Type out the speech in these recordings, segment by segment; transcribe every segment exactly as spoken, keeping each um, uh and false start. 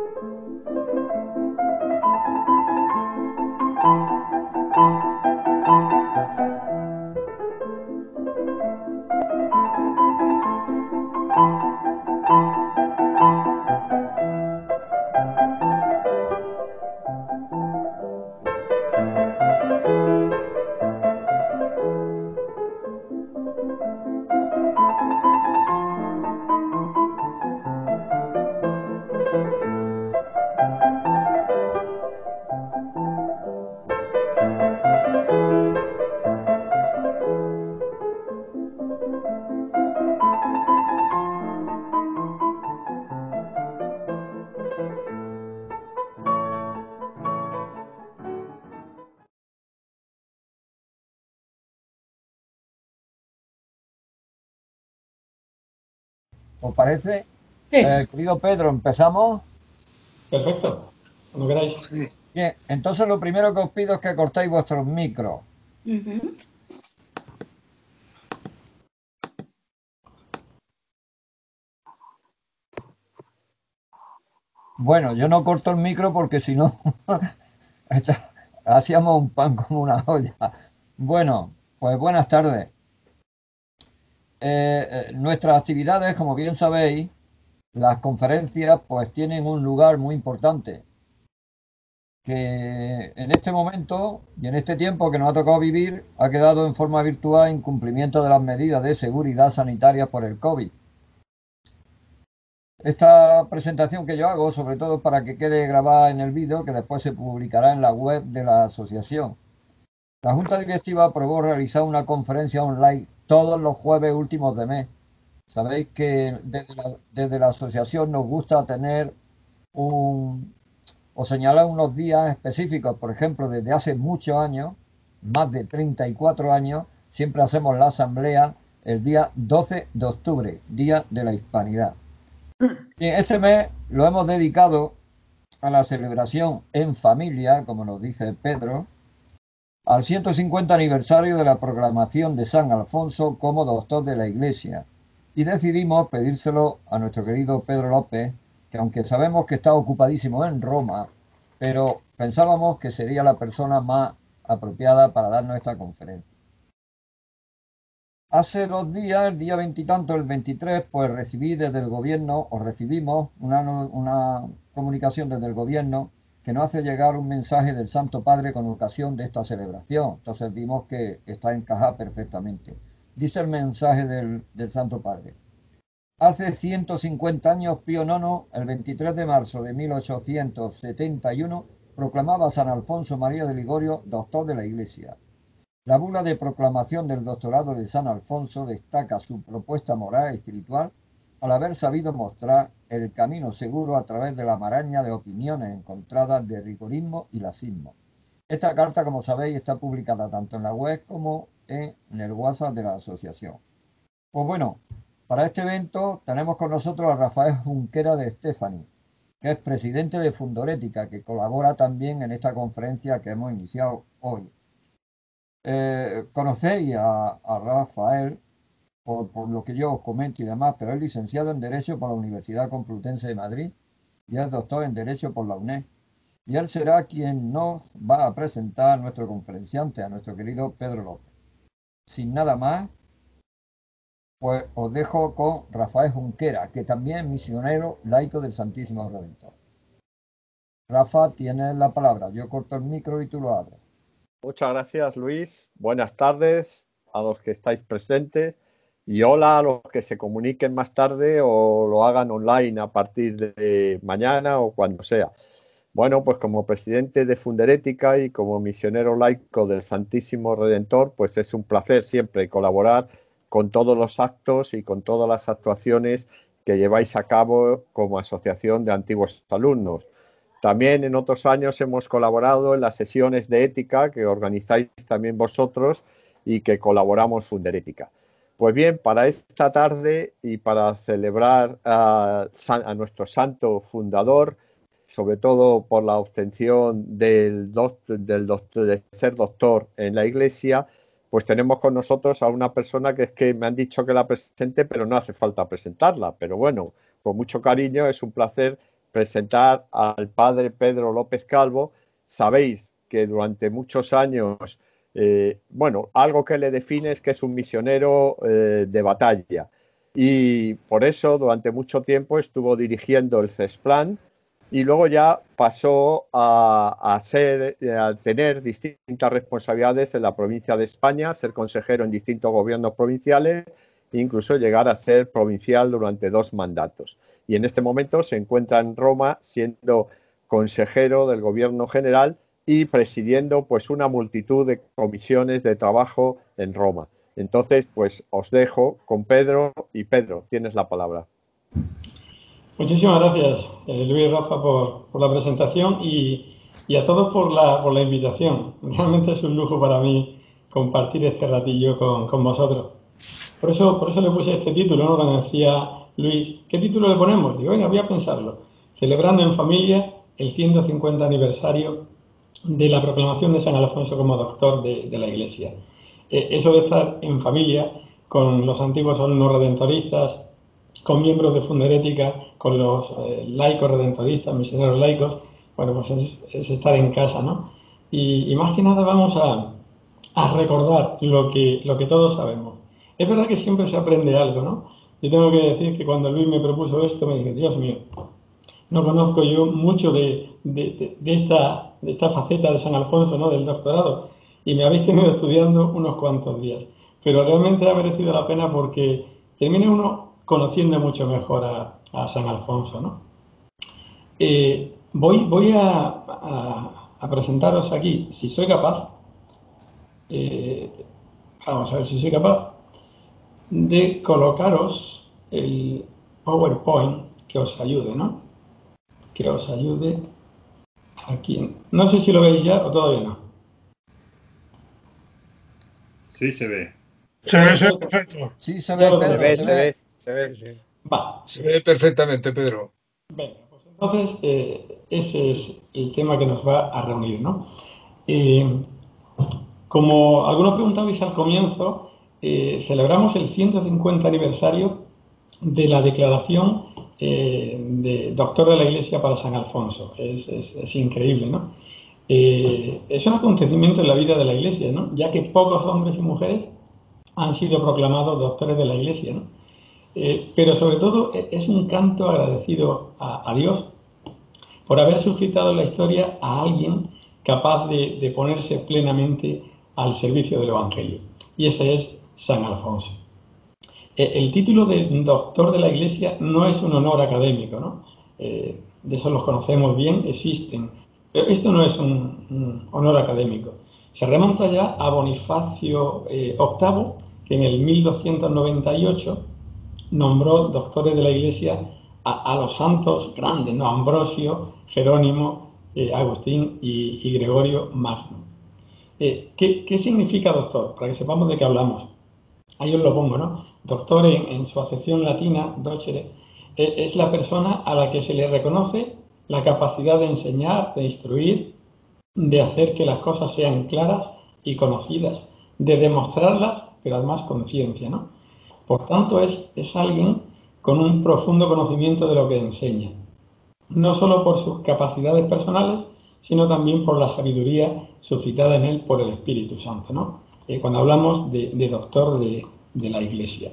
¿Os parece? Sí. Eh, querido Pedro, ¿empezamos? Perfecto, cuando queráis. Bien, entonces lo primero que os pido es que cortéis vuestros micros. Ujú. Bueno, yo no corto el micro porque si no echa- hacíamos un pan como una olla. Bueno, pues buenas tardes. Eh, eh, nuestras actividades, como bien sabéis, las conferencias pues tienen un lugar muy importante, que en este momento y en este tiempo que nos ha tocado vivir ha quedado en forma virtual en cumplimiento de las medidas de seguridad sanitaria por el COVID. Esta presentación que yo hago, sobre todo para que quede grabada en el vídeo, que después se publicará en la web de la asociación. La Junta Directiva aprobó realizar una conferencia online todos los jueves últimos de mes. Sabéis que desde la, desde la asociación nos gusta tener un, o señalar unos días específicos. Por ejemplo, desde hace muchos años, más de treinta y cuatro años, siempre hacemos la asamblea el día doce de octubre, Día de la Hispanidad. Y este mes lo hemos dedicado a la celebración en familia, como nos dice Pedro, al ciento cincuenta aniversario de la proclamación de San Alfonso como doctor de la Iglesia. Y decidimos pedírselo a nuestro querido Pedro López, que aunque sabemos que está ocupadísimo en Roma, pero pensábamos que sería la persona más apropiada para darnos esta conferencia. Hace dos días, el día veintitanto, el veintitrés, pues recibí desde el gobierno, o recibimos una, una comunicación desde el gobierno que nos hace llegar un mensaje del Santo Padre con ocasión de esta celebración. Entonces vimos que está encajada perfectamente. Dice el mensaje del, del Santo Padre. Hace ciento cincuenta años, Pío nono, el veintitrés de marzo de mil ochocientos setenta y uno, proclamaba a San Alfonso María de Ligorio doctor de la Iglesia. La bula de proclamación del doctorado de San Alfonso destaca su propuesta moral y espiritual al haber sabido mostrar el camino seguro a través de la maraña de opiniones encontradas de rigorismo y laxismo. Esta carta, como sabéis, está publicada tanto en la web como en el WhatsApp de la asociación. Pues bueno, para este evento tenemos con nosotros a Rafael Junquera de Stefani, que es presidente de Fundorética, que colabora también en esta conferencia que hemos iniciado hoy. Eh, conocéis a, a Rafael por, por lo que yo os comento y demás, pero es licenciado en Derecho por la Universidad Complutense de Madrid y es doctor en Derecho por la UNED. Y él será quien nos va a presentar a nuestro conferenciante, a nuestro querido Pedro López. Sin nada más, pues os dejo con Rafael Junquera, que también es misionero laico del Santísimo Redentor. Rafa, tienes la palabra. Yo corto el micro y tú lo abres. Muchas gracias, Luis. Buenas tardes a los que estáis presentes y hola a los que se comuniquen más tarde o lo hagan online a partir de mañana o cuando sea. Bueno, pues como presidente de Funderética y como misionero laico del Santísimo Redentor, pues es un placer siempre colaborar con todos los actos y con todas las actuaciones que lleváis a cabo como asociación de antiguos alumnos. También en otros años hemos colaborado en las sesiones de ética que organizáis también vosotros y que colaboramos Funderética. Pues bien, para esta tarde y para celebrar a, a nuestro santo fundador, sobre todo por la obtención del, doctor, del doctor, de ser doctor en la Iglesia, pues tenemos con nosotros a una persona que es que me han dicho que la presente, pero no hace falta presentarla. Pero bueno, con mucho cariño, es un placer presentar al padre Pedro López Calvo. Sabéis que durante muchos años, eh, bueno, algo que le define es que es un misionero eh, de batalla, y por eso durante mucho tiempo estuvo dirigiendo el CESPLAN, y luego ya pasó a, a, ser, a tener distintas responsabilidades en la provincia de España, ser consejero en distintos gobiernos provinciales, e incluso llegar a ser provincial durante dos mandatos. Y en este momento se encuentra en Roma siendo consejero del gobierno general y presidiendo pues una multitud de comisiones de trabajo en Roma. Entonces, pues os dejo con Pedro, y Pedro, tienes la palabra. Muchísimas gracias, eh, Luis, Rafa, por, por la presentación y, y a todos por la, por la invitación. Realmente es un lujo para mí compartir este ratillo con, con vosotros. Por eso, por eso le puse este título, ¿no? Cuando decía Luis, ¿qué título le ponemos? Digo, venga, voy a pensarlo. Celebrando en familia el ciento cincuenta aniversario de la proclamación de San Alfonso como doctor de, de la Iglesia. Eh, eso de estar en familia con los antiguos alumnos redentoristas, con miembros de Fundarética, con los eh, laicos redentoristas, misioneros laicos, bueno, pues es, es estar en casa, ¿no? Y, y más que nada vamos a, a recordar lo que, lo que todos sabemos. Es verdad que siempre se aprende algo, ¿no? Yo tengo que decir que cuando Luis me propuso esto, me dije, Dios mío, no conozco yo mucho de, de, de, de, esta, de esta faceta de San Alfonso, ¿no? Del doctorado, y me habéis tenido estudiando unos cuantos días. Pero realmente ha merecido la pena porque termina uno conociendo mucho mejor a, a San Alfonso, ¿no? Eh, voy voy a, a, a presentaros aquí, si soy capaz, eh, vamos a ver si soy capaz, de colocaros el PowerPoint que os ayude, ¿no? Que os ayude aquí. No sé si lo veis ya o todavía no. Sí, se ve. Se ve, se ve perfecto. Sí, se ve, Pedro, Se ve, se se ve. ve, se ve. Sí. Va. Se ve perfectamente, Pedro. Venga, pues entonces eh, ese es el tema que nos va a reunir, ¿no? Eh, como algunos preguntabais al comienzo, eh, celebramos el ciento cincuenta aniversario de la declaración eh, de doctor de la Iglesia para San Alfonso. Es, es, es increíble, ¿no? Eh, es un acontecimiento en la vida de la Iglesia, ¿no? Ya que pocos hombres y mujeres han sido proclamados doctores de la Iglesia, ¿no? Eh, pero sobre todo es un canto agradecido a, a Dios por haber suscitado en la historia a alguien capaz de, de ponerse plenamente al servicio del Evangelio. Y ese es San Alfonso. Eh, el título de doctor de la Iglesia no es un honor académico, ¿no? Eh, de eso los conocemos bien, existen. Pero esto no es un, un honor académico. Se remonta ya a Bonifacio eh, octavo, que en el mil doscientos noventa y ocho nombró doctores de la Iglesia a, a los santos grandes, ¿no? Ambrosio, Jerónimo, eh, Agustín y, y Gregorio Magno. Eh, ¿qué, ¿Qué significa doctor? Para que sepamos de qué hablamos. Ahí os lo pongo, ¿no? Doctor en, en su acepción latina, docere, eh, es la persona a la que se le reconoce la capacidad de enseñar, de instruir, de hacer que las cosas sean claras y conocidas, de demostrarlas, pero además con ciencia, ¿no? Por tanto, es, es alguien con un profundo conocimiento de lo que enseña, no solo por sus capacidades personales, sino también por la sabiduría suscitada en él por el Espíritu Santo, ¿no? Eh, cuando hablamos de, de doctor de, de la Iglesia.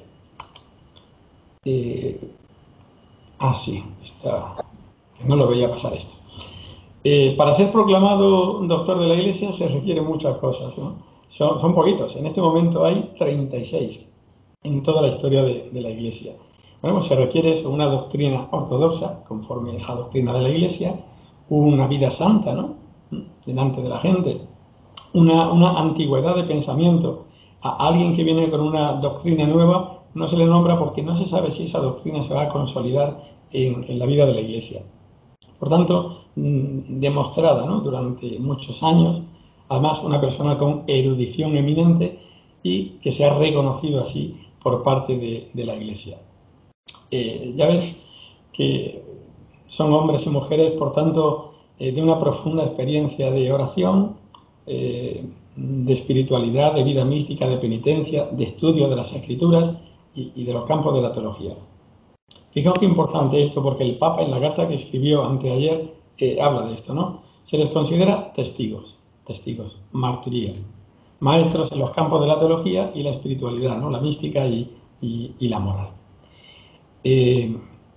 Eh, ah, sí, está, no lo veía pasar esto. Eh, para ser proclamado doctor de la Iglesia se requieren muchas cosas, ¿no? Son, son poquitos. En este momento hay treinta y seis en toda la historia de, de la Iglesia. Bueno, pues se requiere una doctrina ortodoxa, conforme a la doctrina de la Iglesia, una vida santa, ¿no? Delante de la gente, una, una antigüedad de pensamiento. A alguien que viene con una doctrina nueva no se le nombra porque no se sabe si esa doctrina se va a consolidar en, en la vida de la Iglesia. Por tanto, demostrada, ¿no? Durante muchos años, además una persona con erudición eminente y que se ha reconocido así por parte de, de la Iglesia. Eh, ya ves que son hombres y mujeres, por tanto, eh, de una profunda experiencia de oración, eh, de espiritualidad, de vida mística, de penitencia, de estudio de las Escrituras y, y de los campos de la teología. Fijaos qué importante esto, porque el Papa en la carta que escribió anteayer eh, habla de esto, ¿no? Se les considera testigos, testigos, martiría, maestros en los campos de la teología y la espiritualidad, ¿no? La mística y, y, y la moral. Eh,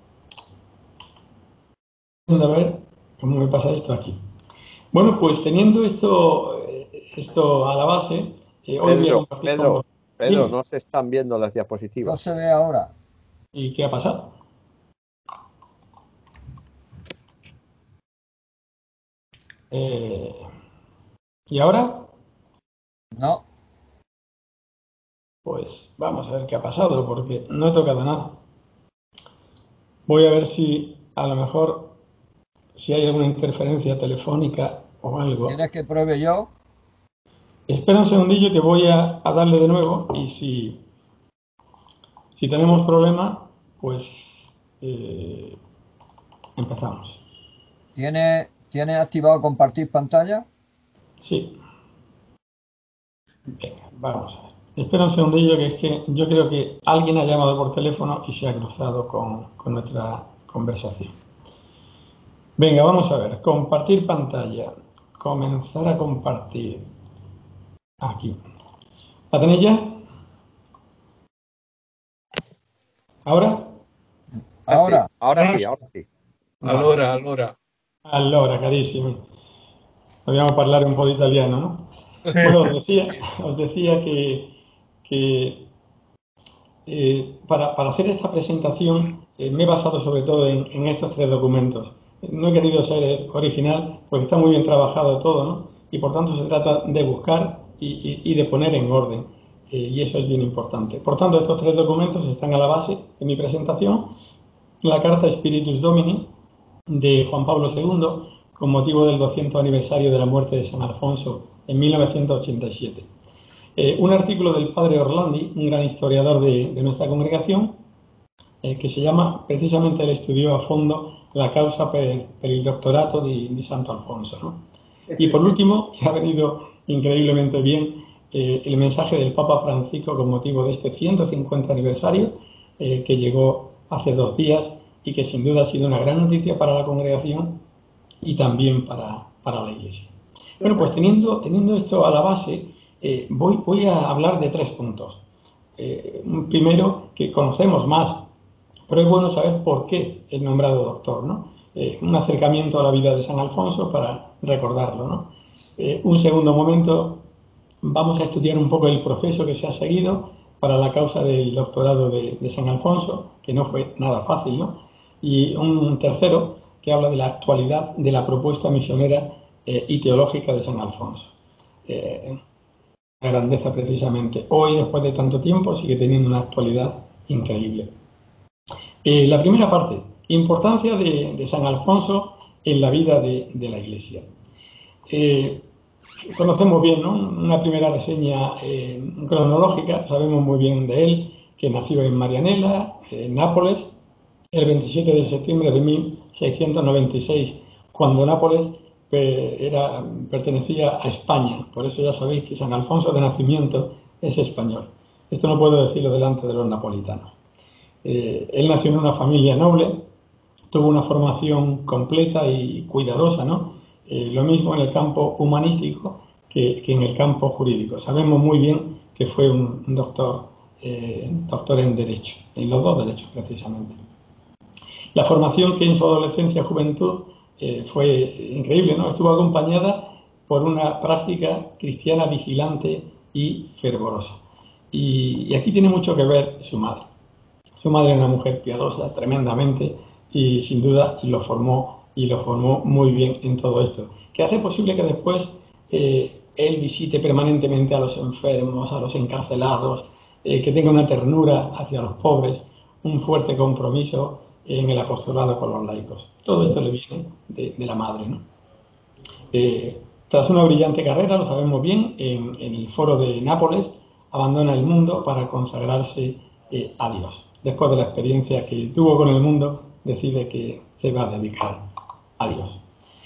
a ver cómo me pasa esto aquí. Bueno, pues teniendo esto, esto a la base, eh, hoy Pedro, voy a compartir Pedro, con vosotros. Pedro, Dime. no se están viendo las No diapositivas. se ve ahora. ¿Y qué ha pasado? Eh, ¿Y ahora? No. Pues vamos a ver qué ha pasado, porque no he tocado nada. Voy a ver si a lo mejor si hay alguna interferencia telefónica o algo. ¿Quieres que pruebe yo? Espera un segundillo que voy a, a darle de nuevo y si, si tenemos problema, pues eh, empezamos. ¿Tiene, ¿tiene activado compartir pantalla? Sí. Venga, vamos a ver. Espera un segundillo que es que yo creo que alguien ha llamado por teléfono y se ha cruzado con, con nuestra conversación. Venga, vamos a ver. Compartir pantalla. Comenzar a compartir. Aquí. ¿La tenéis ya? ¿Ahora? Ahora. Ahora sí, ahora sí. Allora, allora. Allora, carissimi. Dobbiamo parlare un po' di italiano, ¿no? Bueno, os decía, os decía que, que eh, para, para hacer esta presentación eh, me he basado sobre todo en, en estos tres documentos. No he querido ser original porque está muy bien trabajado todo, ¿no? Y por tanto se trata de buscar y, y, y de poner en orden. Eh, y eso es bien importante. Por tanto, estos tres documentos están a la base de mi presentación. La Carta Spiritus Domini de Juan Pablo segundo, con motivo del doscientos aniversario de la muerte de San Alfonso en mil novecientos ochenta y siete. Eh, un artículo del padre Orlandi, un gran historiador de, de nuestra congregación, eh, que se llama, precisamente él estudió a fondo la causa per, per il doctorato di, di Santo Alfonso, ¿no? Y por último, que ha venido increíblemente bien, eh, el mensaje del Papa Francisco con motivo de este ciento cincuenta aniversario, eh, que llegó hace dos días y que sin duda ha sido una gran noticia para la congregación y también para, para la Iglesia. Bueno, pues teniendo, teniendo esto a la base, eh, voy, voy a hablar de tres puntos. Eh, primero, que conocemos más, pero es bueno saber por qué el nombrado doctor, ¿no? Eh, un acercamiento a la vida de San Alfonso para recordarlo, ¿no? Eh, un segundo momento, vamos a estudiar un poco el proceso que se ha seguido para la causa del doctorado de, de San Alfonso, que no fue nada fácil, ¿no? Y un tercero, que habla de la actualidad de la propuesta misionera eh, y teológica de San Alfonso. Eh, la grandeza precisamente. Hoy, después de tanto tiempo, sigue teniendo una actualidad increíble. Eh, la primera parte, importancia de, de San Alfonso en la vida de, de la Iglesia. Eh, conocemos bien, ¿no? Una primera reseña eh, cronológica, sabemos muy bien de él, que nació en Marianella, en Nápoles, el veintisiete de septiembre de mil seiscientos noventa y seis, cuando Nápoles eh, era, pertenecía a España. Por eso ya sabéis que San Alfonso de nacimiento es español. Esto no puedo decirlo delante de los napolitanos. Eh, él nació en una familia noble, tuvo una formación completa y cuidadosa, ¿no? Eh, lo mismo en el campo humanístico que, que en el campo jurídico. Sabemos muy bien que fue un, un doctor, eh, doctor en Derecho, en los dos derechos precisamente. La formación que en su adolescencia y juventud eh, fue increíble, ¿no? Estuvo acompañada por una práctica cristiana vigilante y fervorosa. Y, y aquí tiene mucho que ver su madre. Su madre era una mujer piadosa, tremendamente, y sin duda lo formó y lo formó muy bien en todo esto, que hace posible que después eh, él visite permanentemente a los enfermos, a los encarcelados, eh, que tenga una ternura hacia los pobres, un fuerte compromiso en el apostolado con los laicos. Todo esto le viene de, de la madre, ¿no? Eh, tras una brillante carrera, lo sabemos bien, en, en el foro de Nápoles, abandona el mundo para consagrarse eh, a Dios. Después de la experiencia que tuvo con el mundo, decide que se va a dedicar a Dios.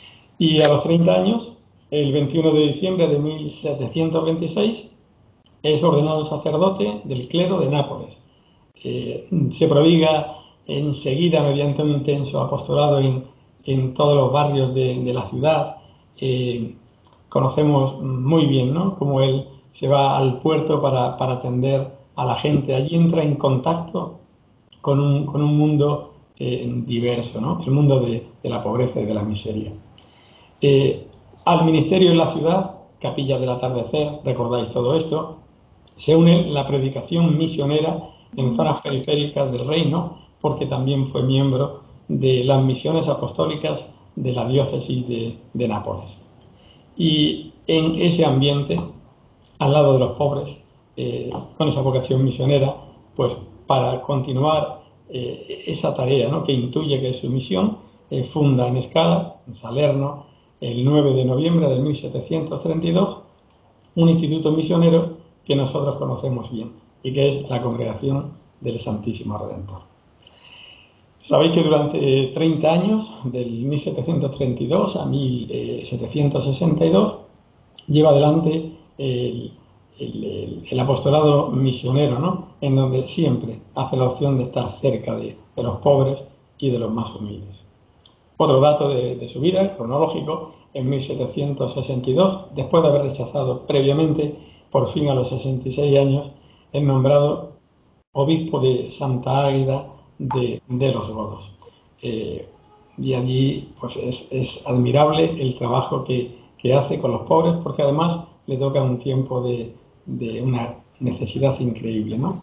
Y a los treinta años, el veintiuno de diciembre de mil setecientos veintiséis, es ordenado sacerdote del clero de Nápoles. Eh, se prodiga enseguida, mediante un intenso apostolado en, en todos los barrios de, de la ciudad. Eh, conocemos muy bien, ¿no?, cómo él se va al puerto para, para atender a la gente. Allí entra en contacto con un, con un mundo eh, diverso, ¿no?, el mundo de, de la pobreza y de la miseria. Eh, al ministerio en la ciudad, Capilla del Atardecer, recordáis todo esto, se une la predicación misionera en zonas periféricas del reino, porque también fue miembro de las misiones apostólicas de la diócesis de, de Nápoles. Y en ese ambiente, al lado de los pobres, eh, con esa vocación misionera, pues para continuar eh, esa tarea, ¿no?, que intuye que es su misión, eh, funda en Escala, en Salerno, el nueve de noviembre de mil setecientos treinta y dos, un instituto misionero que nosotros conocemos bien y que es la Congregación del Santísimo Redentor. Sabéis que durante treinta años, del mil setecientos treinta y dos a mil setecientos sesenta y dos, lleva adelante el, el, el, el apostolado misionero, ¿no?, en donde siempre hace la opción de estar cerca de, de los pobres y de los más humildes. Otro dato de, de su vida, cronológico, en mil setecientos sesenta y dos, después de haber rechazado previamente, por fin a los sesenta y seis años, es nombrado obispo de Santa Águeda de, de los Godos. Eh, y allí pues es, es admirable el trabajo que, que hace con los pobres, porque además le toca un tiempo de, de una necesidad increíble, ¿no?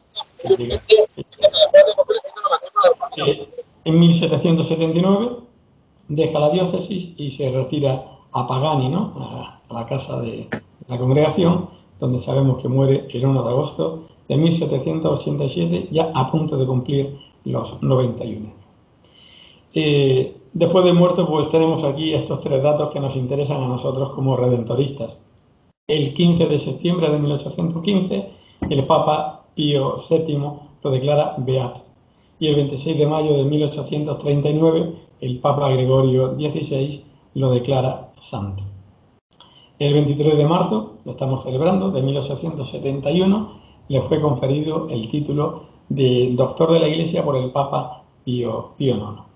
Eh, en mil setecientos setenta y nueve deja la diócesis y se retira a Pagani, ¿no?, a, a la casa de la congregación, donde sabemos que muere el uno de agosto de mil setecientos ochenta y siete, ya a punto de cumplir los noventa y uno. Eh, después de muerto, pues tenemos aquí estos tres datos que nos interesan a nosotros como redentoristas. El quince de septiembre de mil ochocientos quince, el Papa Pío séptimo lo declara beato. Y el veintiséis de mayo de mil ochocientos treinta y nueve, el Papa Gregorio dieciséis lo declara santo. El veintitrés de marzo, lo estamos celebrando, de mil ochocientos setenta y uno, le fue conferido el título de doctor de la Iglesia por el Papa Pío, Pío noveno.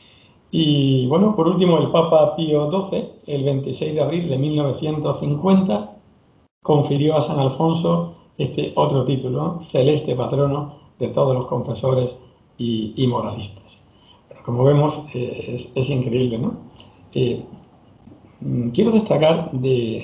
Y bueno, por último, el Papa Pío doce, el veintiséis de abril de mil novecientos cincuenta, confirió a San Alfonso este otro título, ¿no?, celeste patrono de todos los confesores y, y moralistas. Pero como vemos, eh, es, es increíble, ¿no? Eh, quiero destacar de,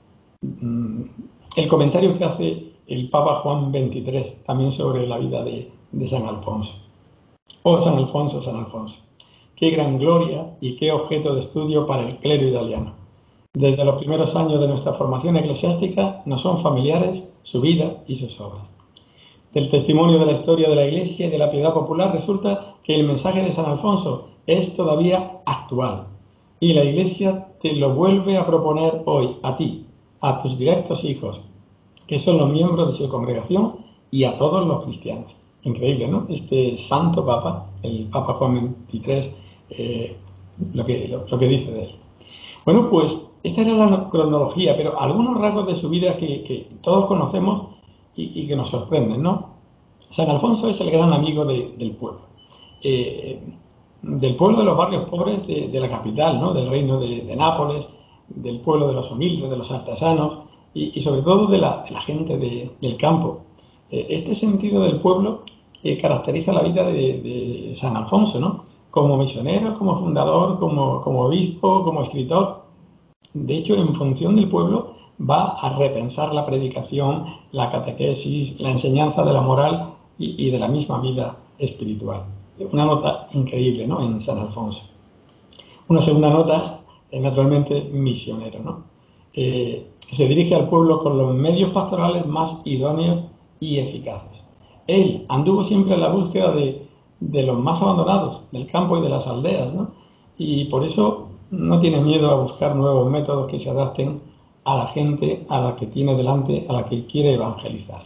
mm, el comentario que hace el Papa Juan veintitrés, también sobre la vida de, de San Alfonso. Oh, San Alfonso, San Alfonso, qué gran gloria y qué objeto de estudio para el clero italiano. Desde los primeros años de nuestra formación eclesiástica nos son familiares su vida y sus obras. Del testimonio de la historia de la Iglesia y de la piedad popular resulta que el mensaje de San Alfonso es todavía actual y la Iglesia te lo vuelve a proponer hoy a ti, a tus directos hijos, que son los miembros de su congregación, y a todos los cristianos. Increíble, ¿no? Este santo Papa, el Papa Juan veintitrés, eh, lo, que, lo, lo que dice de él. Bueno, pues esta era la cronología, pero algunos rasgos de su vida que, que todos conocemos y, y que nos sorprenden, ¿no? San Alfonso es el gran amigo de, del pueblo, eh, del pueblo de los barrios pobres de, de la capital, ¿no?, del reino de, de Nápoles, del pueblo de los humildes, de los artesanos y, y sobre todo de la, de la gente de, del campo. Eh, este sentido del pueblo eh, caracteriza la vida de, de San Alfonso, ¿no?, como misionero, como fundador, como, como obispo, como escritor. De hecho, en función del pueblo va a repensar la predicación, la catequesis, la enseñanza de la moral y, y de la misma vida espiritual. Una nota increíble, ¿no?, en San Alfonso. Una segunda nota, eh, naturalmente, misionero, ¿no? Eh, se dirige al pueblo con los medios pastorales más idóneos y eficaces. Él anduvo siempre en la búsqueda de, de los más abandonados, del campo y de las aldeas, ¿no? Y por eso no tiene miedo a buscar nuevos métodos que se adapten a la gente a la que tiene delante, a la que quiere evangelizar.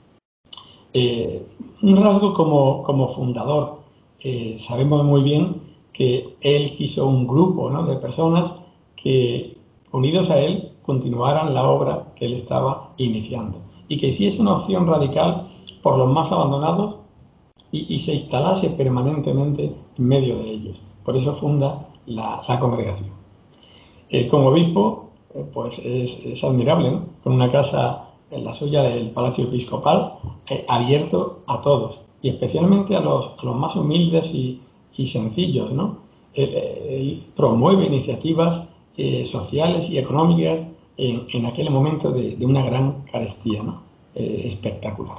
Eh, un rasgo como, como fundador, eh, sabemos muy bien que él quiso un grupo, ¿no?, de personas que, unidos a él, continuaran la obra que él estaba iniciando y que hiciese una opción radical por los más abandonados y, y se instalase permanentemente en medio de ellos. Por eso funda la, la congregación. Eh, como obispo, eh, pues es, es admirable, ¿no? Con una casa en la suya, el Palacio Episcopal, eh, abierto a todos, y especialmente a los, a los más humildes y, y sencillos, ¿no? Eh, promueve iniciativas eh, sociales y económicas en, en aquel momento de, de una gran carestía, ¿no? Eh, espectacular.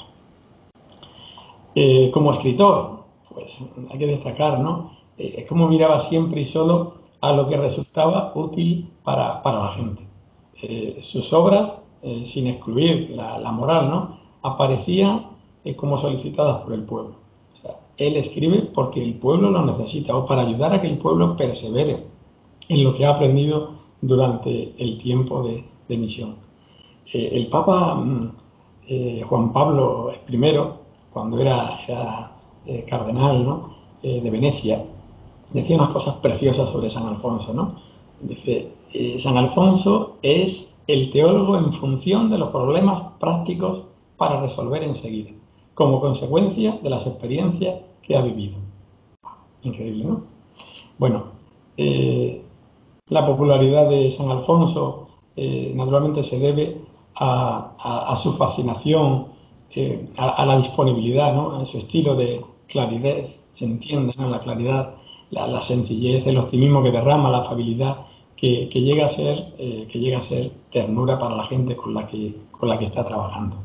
Eh, como escritor, pues hay que destacar, ¿no? Eh, cómo miraba siempre y solo a lo que resultaba útil para, para la gente. Eh, sus obras, eh, sin excluir la, la moral, ¿no? Aparecían eh, como solicitadas por el pueblo. O sea, él escribe porque el pueblo lo necesita o para ayudar a que el pueblo persevere en lo que ha aprendido durante el tiempo de, de misión. Eh, el Papa eh, Juan Pablo primero, cuando era, era eh, cardenal, ¿no? eh, de Venecia, decía unas cosas preciosas sobre San Alfonso, ¿no? Dice, eh, San Alfonso es el teólogo en función de los problemas prácticos para resolver enseguida, como consecuencia de las experiencias que ha vivido. Increíble, ¿no? Bueno, eh, la popularidad de San Alfonso eh, naturalmente se debe a, a, a su fascinación, eh, a, a la disponibilidad, ¿no? A su estilo de claridad, se entiende, ¿no? La claridad, la, la sencillez, el optimismo que derrama, la afabilidad que, que, llega a ser, eh, que llega a ser ternura para la gente con la que, con la que está trabajando.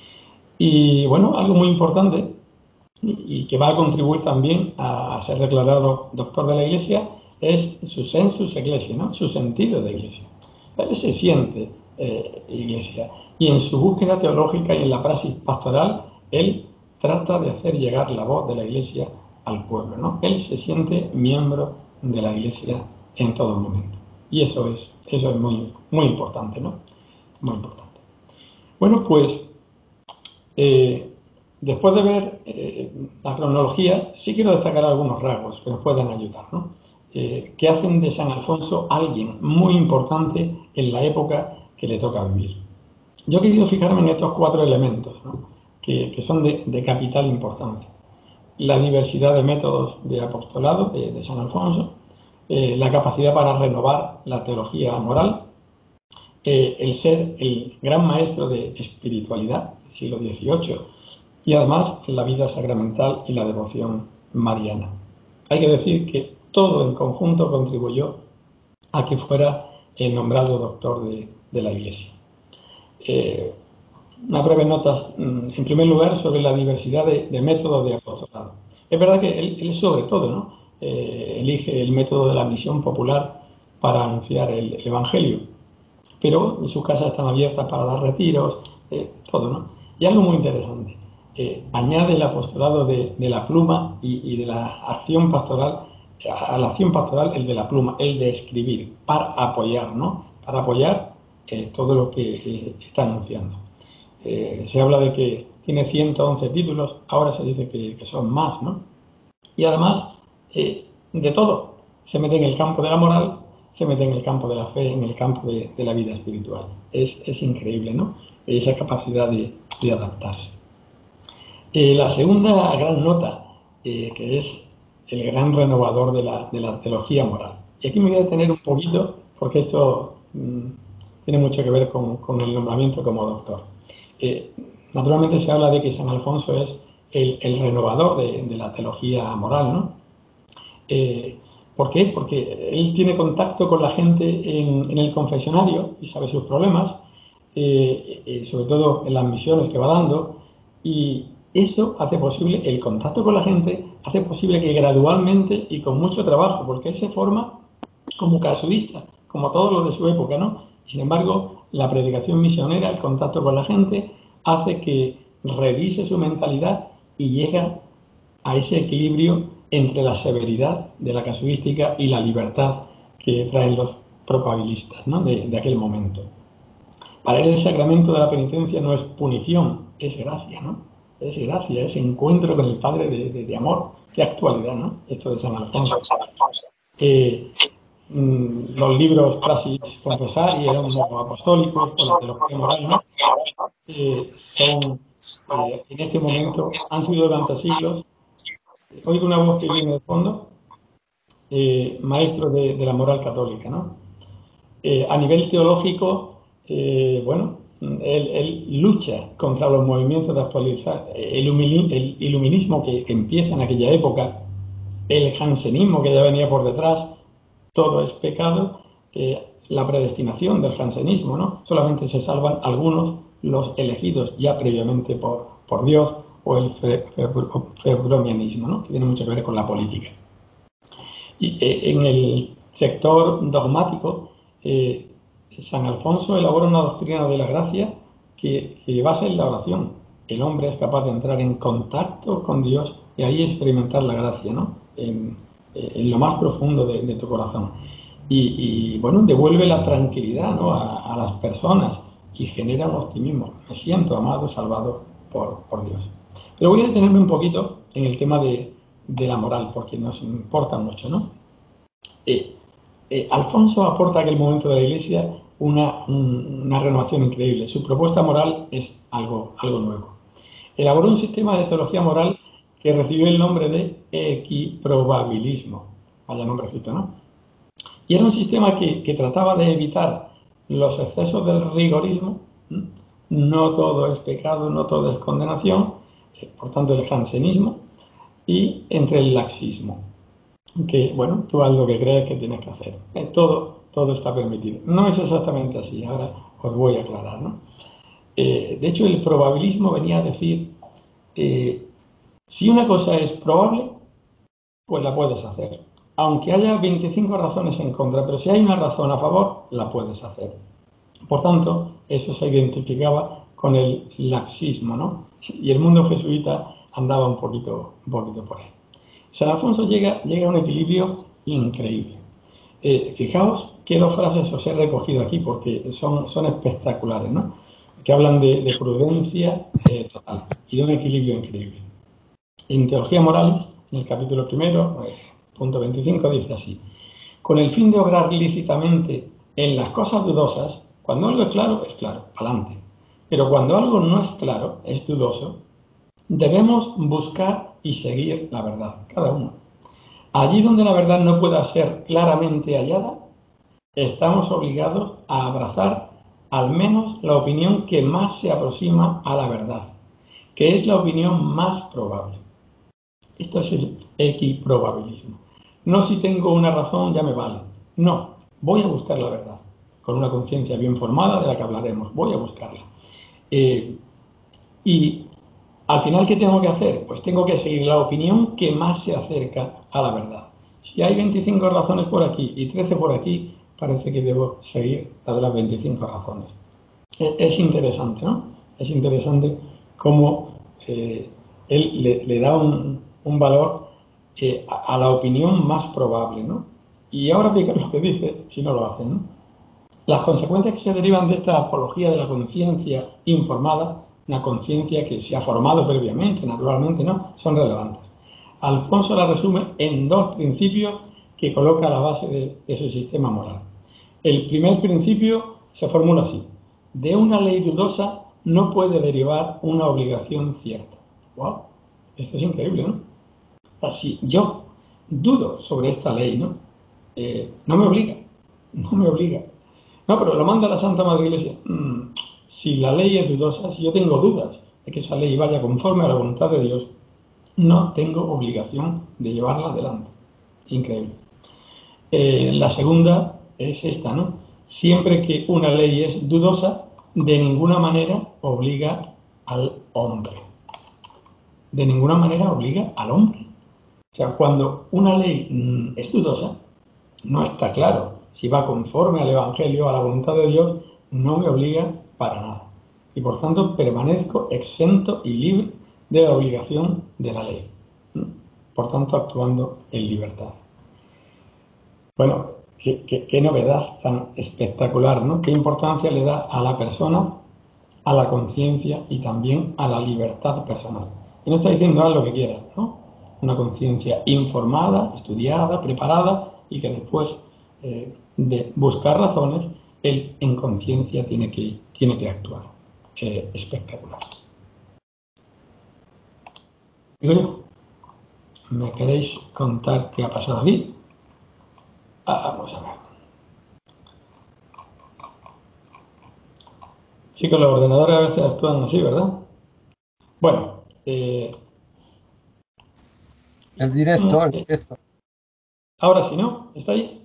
Y bueno, algo muy importante y, y que va a contribuir también a, a ser declarado doctor de la Iglesia es su sensus ecclesiae, ¿no? Su sentido de Iglesia. Él se siente eh, Iglesia y en su búsqueda teológica y en la praxis pastoral, él trata de hacer llegar la voz de la Iglesia al pueblo, ¿no? Él se siente miembro de la Iglesia en todo momento. Y eso es, eso es muy, muy importante, ¿no? Muy importante. Bueno, pues, eh, después de ver eh, la cronología, sí quiero destacar algunos rasgos que nos puedan ayudar, ¿no? Eh, que hacen de San Alfonso alguien muy importante en la época que le toca vivir. Yo he querido fijarme en estos cuatro elementos, ¿no? que, que son de, de capital importancia. La diversidad de métodos de apostolado de, de San Alfonso, eh, la capacidad para renovar la teología moral, eh, el ser el gran maestro de espiritualidad del siglo dieciocho y además la vida sacramental y la devoción mariana. Hay que decir que todo en conjunto contribuyó a que fuera eh, nombrado doctor de, de la Iglesia. Eh, unas breves notas, en primer lugar, sobre la diversidad de, de métodos de apostolado. Es verdad que él, él sobre todo, ¿no? eh, elige el método de la misión popular para anunciar el, el Evangelio, pero en sus casas están abiertas para dar retiros, eh, todo, ¿no? Y algo muy interesante, eh, añade el apostolado de, de la pluma y, y de la acción pastoral, a la acción pastoral el de la pluma, el de escribir, para apoyar, ¿no? Para apoyar eh, todo lo que eh, está anunciando. Eh, se habla de que tiene ciento once títulos, ahora se dice que, que son más, ¿no? Y además, eh, de todo, se mete en el campo de la moral, se mete en el campo de la fe, en el campo de, de la vida espiritual. Es, es increíble, ¿no? Esa capacidad de, de adaptarse. Eh, la segunda gran nota, eh, que es el gran renovador de la, de la teología moral. Y aquí me voy a detener un poquito, porque esto mmm, tiene mucho que ver con, con el nombramiento como doctor. Eh, naturalmente se habla de que San Alfonso es el, el renovador de, de la teología moral, ¿no? Eh, ¿Por qué? Porque él tiene contacto con la gente en, en el confesionario y sabe sus problemas, eh, eh, sobre todo en las misiones que va dando, y eso hace posible, el contacto con la gente hace posible que gradualmente y con mucho trabajo, porque él se forma como casuista, como todos los de su época, ¿no? Sin embargo, la predicación misionera, el contacto con la gente, hace que revise su mentalidad y llega a ese equilibrio entre la severidad de la casuística y la libertad que traen los probabilistas, ¿no? de, de aquel momento. Para él el sacramento de la penitencia no es punición, es gracia, ¿no? Es gracia, es encuentro con el Padre de, de, de amor. Qué actualidad, ¿no? Esto de San Alfonso. Eh, mmm, los libros Praxis Confessariae, apostólicos, por la teología moral, ¿no? Eh, son, eh, en este momento, han sido durante siglos oigo una voz que viene de fondo, eh, maestro de, de la moral católica, ¿no? Eh, a nivel teológico, eh, bueno, él, él lucha contra los movimientos de actualidad, el, el iluminismo que, que empieza en aquella época, el jansenismo que ya venía por detrás, todo es pecado, eh, la predestinación del jansenismo, ¿no? Solamente se salvan algunos, los elegidos ya previamente por, por Dios, o el febromianismo, ¿no? Que tiene mucho que ver con la política. Y eh, en el sector dogmático, eh, San Alfonso elabora una doctrina de la gracia que, que basa en la oración. El hombre es capaz de entrar en contacto con Dios y ahí experimentar la gracia, ¿no? En, en lo más profundo de, de tu corazón. Y, y, bueno, devuelve la tranquilidad, ¿no? a, a las personas y genera un optimismo. Me siento amado, salvado por, por Dios. Pero voy a detenerme un poquito en el tema de, de la moral, porque nos importa mucho, ¿no? Eh, eh, Alfonso aporta a aquel momento de la Iglesia una, un, una renovación increíble. Su propuesta moral es algo, algo nuevo. Elaboró un sistema de teología moral que recibió el nombre de equiprobabilismo. Vaya nombrecito, ¿no? Y era un sistema que, que trataba de evitar los excesos del rigorismo. No todo es pecado, no todo es condenación, por tanto el jansenismo, y entre el laxismo, que bueno, tú haz lo que crees que tienes que hacer, todo, todo está permitido. No es exactamente así, ahora os voy a aclarar, ¿no? Eh, de hecho, el probabilismo venía a decir, eh, si una cosa es probable, pues la puedes hacer, aunque haya veinticinco razones en contra, pero si hay una razón a favor, la puedes hacer. Por tanto, eso se identificaba con el laxismo, ¿no? Y el mundo jesuita andaba un poquito, un poquito por ahí. San Alfonso llega, llega a un equilibrio increíble. Eh, fijaos qué dos frases os he recogido aquí, porque son, son espectaculares, ¿no? Que hablan de, de prudencia eh, total y de un equilibrio increíble. En Teología Moral, en el capítulo primero, eh, punto veinticinco, dice así: con el fin de obrar lícitamente en las cosas dudosas, cuando algo es claro, es claro, adelante. Pero cuando algo no es claro, es dudoso, debemos buscar y seguir la verdad, cada uno. Allí donde la verdad no pueda ser claramente hallada, estamos obligados a abrazar al menos la opinión que más se aproxima a la verdad, que es la opinión más probable. Esto es el equiprobabilismo. No si tengo una razón ya me vale. No, voy a buscar la verdad, con una conciencia bien formada de la que hablaremos. Voy a buscarla. Eh, y al final, ¿qué tengo que hacer? Pues tengo que seguir la opinión que más se acerca a la verdad. Si hay veinticinco razones por aquí y trece por aquí, parece que debo seguir la de las veinticinco razones. Es interesante, ¿no? Es interesante cómo eh, él le, le da un, un valor eh, a, a la opinión más probable, ¿no? Y ahora fíjate lo que dice, si no lo hacen, ¿no? Las consecuencias que se derivan de esta apología de la conciencia informada, una conciencia que se ha formado previamente, naturalmente, ¿no?, son relevantes. Alfonso la resume en dos principios que coloca a la base de, de su sistema moral. El primer principio se formula así: de una ley dudosa no puede derivar una obligación cierta. ¡Wow! Esto es increíble, ¿no? Así, yo dudo sobre esta ley, ¿no? Eh, no me obliga, no me obliga. No, pero lo manda la Santa Madre Iglesia. Mm, si la ley es dudosa, si yo tengo dudas de que esa ley vaya conforme a la voluntad de Dios, no tengo obligación de llevarla adelante. Increíble. Eh, la segunda es esta, ¿no? Siempre que una ley es dudosa, de ninguna manera obliga al hombre. De ninguna manera obliga al hombre. O sea, cuando una ley mmm, es dudosa, no está claro si va conforme al Evangelio, a la voluntad de Dios, no me obliga para nada. Y por tanto permanezco exento y libre de la obligación de la ley. Por tanto, actuando en libertad. Bueno, qué, qué, qué novedad tan espectacular, ¿no? Qué importancia le da a la persona, a la conciencia y también a la libertad personal. Y no está diciendo haz lo que quieras, ¿no? Una conciencia informada, estudiada, preparada y que después eh, de buscar razones, él en conciencia tiene que, tiene que actuar. Eh, espectacular. Digo yo, ¿Me queréis contar qué ha pasado aquí? Ah, vamos a ver. Chicos, los ordenadores a veces actúan así, ¿verdad? Bueno, eh, El directo, el directo. ahora sí, ¿no? ¿Está ahí?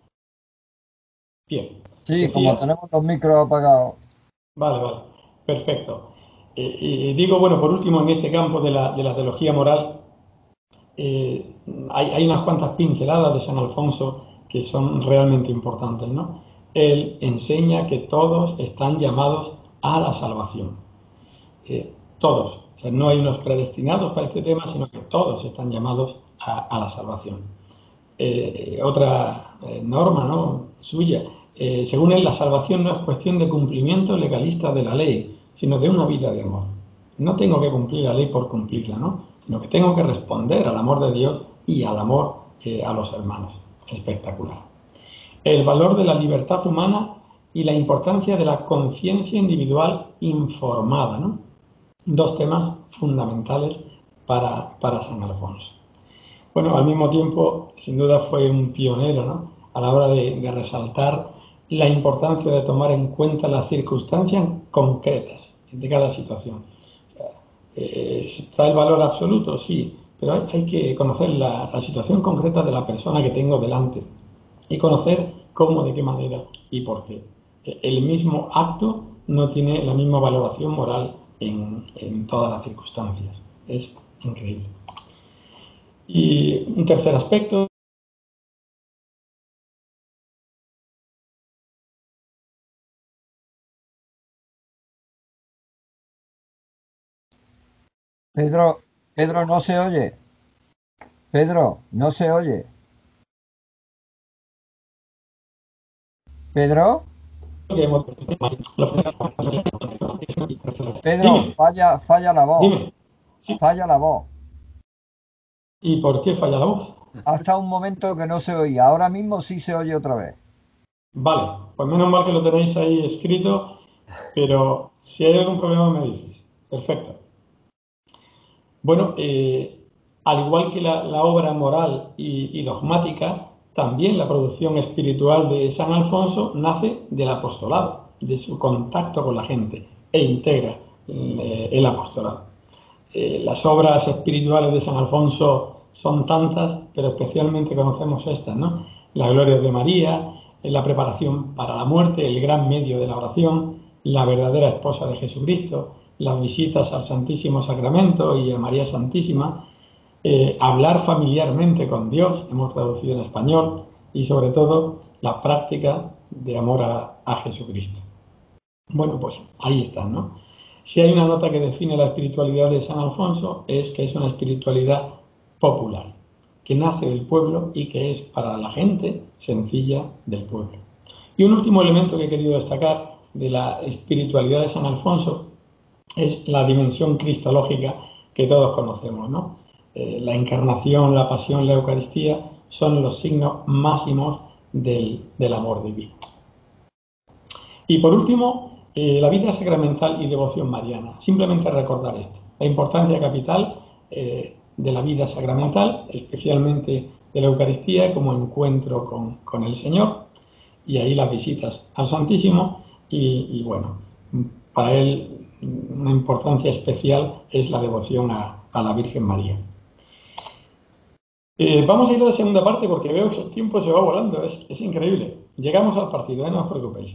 Bien. Sí, Decía, como tenemos los micros apagados. Vale, vale. Perfecto. Eh, y digo, bueno, por último, en este campo de la, de la teología moral, eh, hay, hay unas cuantas pinceladas de San Alfonso que son realmente importantes, ¿no? Él enseña que todos están llamados a la salvación. Eh, todos. O sea, no hay unos predestinados para este tema, sino que todos están llamados a, a la salvación. Eh, otra eh, norma, ¿no?, suya, eh, según él, la salvación no es cuestión de cumplimiento legalista de la ley, sino de una vida de amor. No tengo que cumplir la ley por cumplirla, ¿no?, sino que tengo que responder al amor de Dios y al amor eh, a los hermanos. Espectacular. El valor de la libertad humana y la importancia de la conciencia individual informada, ¿no? Dos temas fundamentales para, para San Alfonso. Bueno, al mismo tiempo, sin duda fue un pionero, ¿no?, a la hora de, de resaltar la importancia de tomar en cuenta las circunstancias concretas de cada situación. O sea, eh, ¿está el valor absoluto? Sí, pero hay, hay que conocer la, la situación concreta de la persona que tengo delante y conocer cómo, de qué manera y por qué. El mismo acto no tiene la misma valoración moral en, en todas las circunstancias. Es increíble. Y un tercer aspecto. Pedro, Pedro, no se oye. Pedro, no se oye. Pedro, Pedro, Dime, falla, falla la voz. dime. Sí. Falla la voz. ¿Y por qué falla la voz? Hasta un momento que no se oía. Ahora mismo sí se oye otra vez. Vale, pues menos mal que lo tenéis ahí escrito, pero si hay algún problema me dices. Perfecto. Bueno, eh, al igual que la, la obra moral y, y dogmática, también la producción espiritual de San Alfonso nace del apostolado, de su contacto con la gente, e integra eh, el apostolado. Eh, las obras espirituales de San Alfonso son tantas, pero especialmente conocemos estas, ¿no? La gloria de María, la preparación para la muerte, el gran medio de la oración, la verdadera esposa de Jesucristo, las visitas al Santísimo Sacramento y a María Santísima, eh, hablar familiarmente con Dios, hemos traducido en español, y sobre todo la práctica de amor a, a Jesucristo. Bueno, pues ahí están, ¿no? Si hay una nota que define la espiritualidad de San Alfonso, es que es una espiritualidad popular, que nace del pueblo y que es para la gente sencilla del pueblo. Y un último elemento que he querido destacar de la espiritualidad de San Alfonso es la dimensión cristológica que todos conocemos, ¿no? Eh, la encarnación, la pasión, la Eucaristía son los signos máximos del, del amor divino. Y por último, eh, la vida sacramental y devoción mariana. Simplemente recordar esto, la importancia capital eh, de la vida sacramental, especialmente de la Eucaristía como encuentro con, con el Señor, y ahí las visitas al Santísimo, y, y bueno, para él una importancia especial es la devoción a, a la Virgen María. Eh, vamos a ir a la segunda parte porque veo que el tiempo se va volando, es, es increíble. Llegamos al partido, ¿eh? No os preocupéis.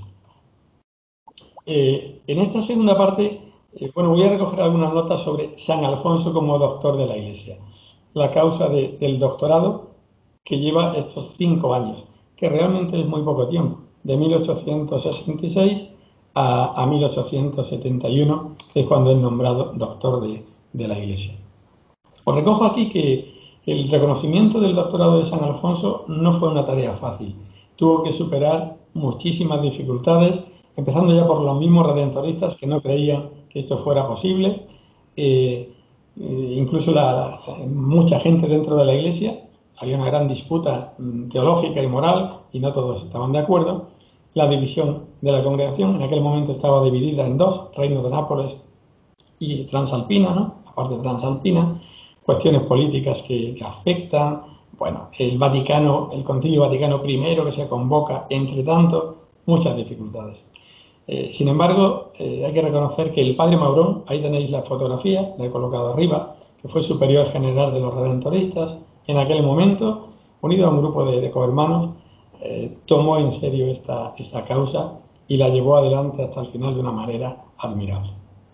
Eh, en esta segunda parte, eh, bueno, voy a recoger algunas notas sobre San Alfonso como doctor de la Iglesia, la causa de, del doctorado que lleva estos cinco años, que realmente es muy poco tiempo, de mil ochocientos sesenta y seis a, a mil ochocientos setenta y uno, que es cuando es nombrado doctor de, de la Iglesia. Os recojo aquí que el reconocimiento del doctorado de San Alfonso no fue una tarea fácil, tuvo que superar muchísimas dificultades, empezando ya por los mismos redentoristas que no creían que esto fuera posible, eh, eh, incluso la, mucha gente dentro de la Iglesia, había una gran disputa teológica y moral y no todos estaban de acuerdo. La división de la congregación en aquel momento estaba dividida en dos, Reino de Nápoles y Transalpina, ¿no?, la parte transalpina. cuestiones políticas que, que afectan, bueno, el Vaticano, el Concilio Vaticano primero que se convoca, entre tanto, muchas dificultades. Eh, sin embargo, eh, hay que reconocer que el padre Maurón, ahí tenéis la fotografía, la he colocado arriba, que fue superior general de los redentoristas, en aquel momento, unido a un grupo de, de cohermanos, eh, tomó en serio esta, esta causa y la llevó adelante hasta el final de una manera admirable.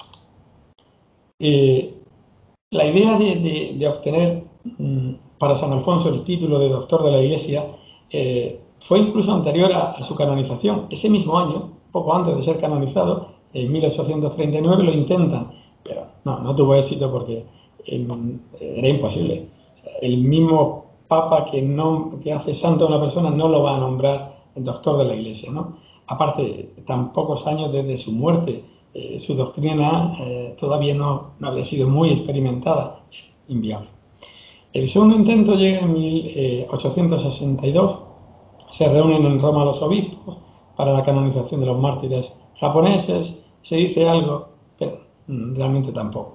Eh, la idea de, de, de obtener mmm, para San Alfonso el título de doctor de la Iglesia eh, fue incluso anterior a, a su canonización. Ese mismo año, poco antes de ser canonizado, en mil ochocientos treinta y nueve lo intentan, pero no, no tuvo éxito porque eh, era imposible. El mismo Papa que, no, que hace santo a una persona no lo va a nombrar el doctor de la Iglesia, ¿no? Aparte, tan pocos años desde su muerte, eh, su doctrina eh, todavía no, no había sido muy experimentada, inviable. El segundo intento llega en mil ochocientos sesenta y dos, se reúnen en Roma los obispos para la canonización de los mártires japoneses, se dice algo, pero realmente tampoco.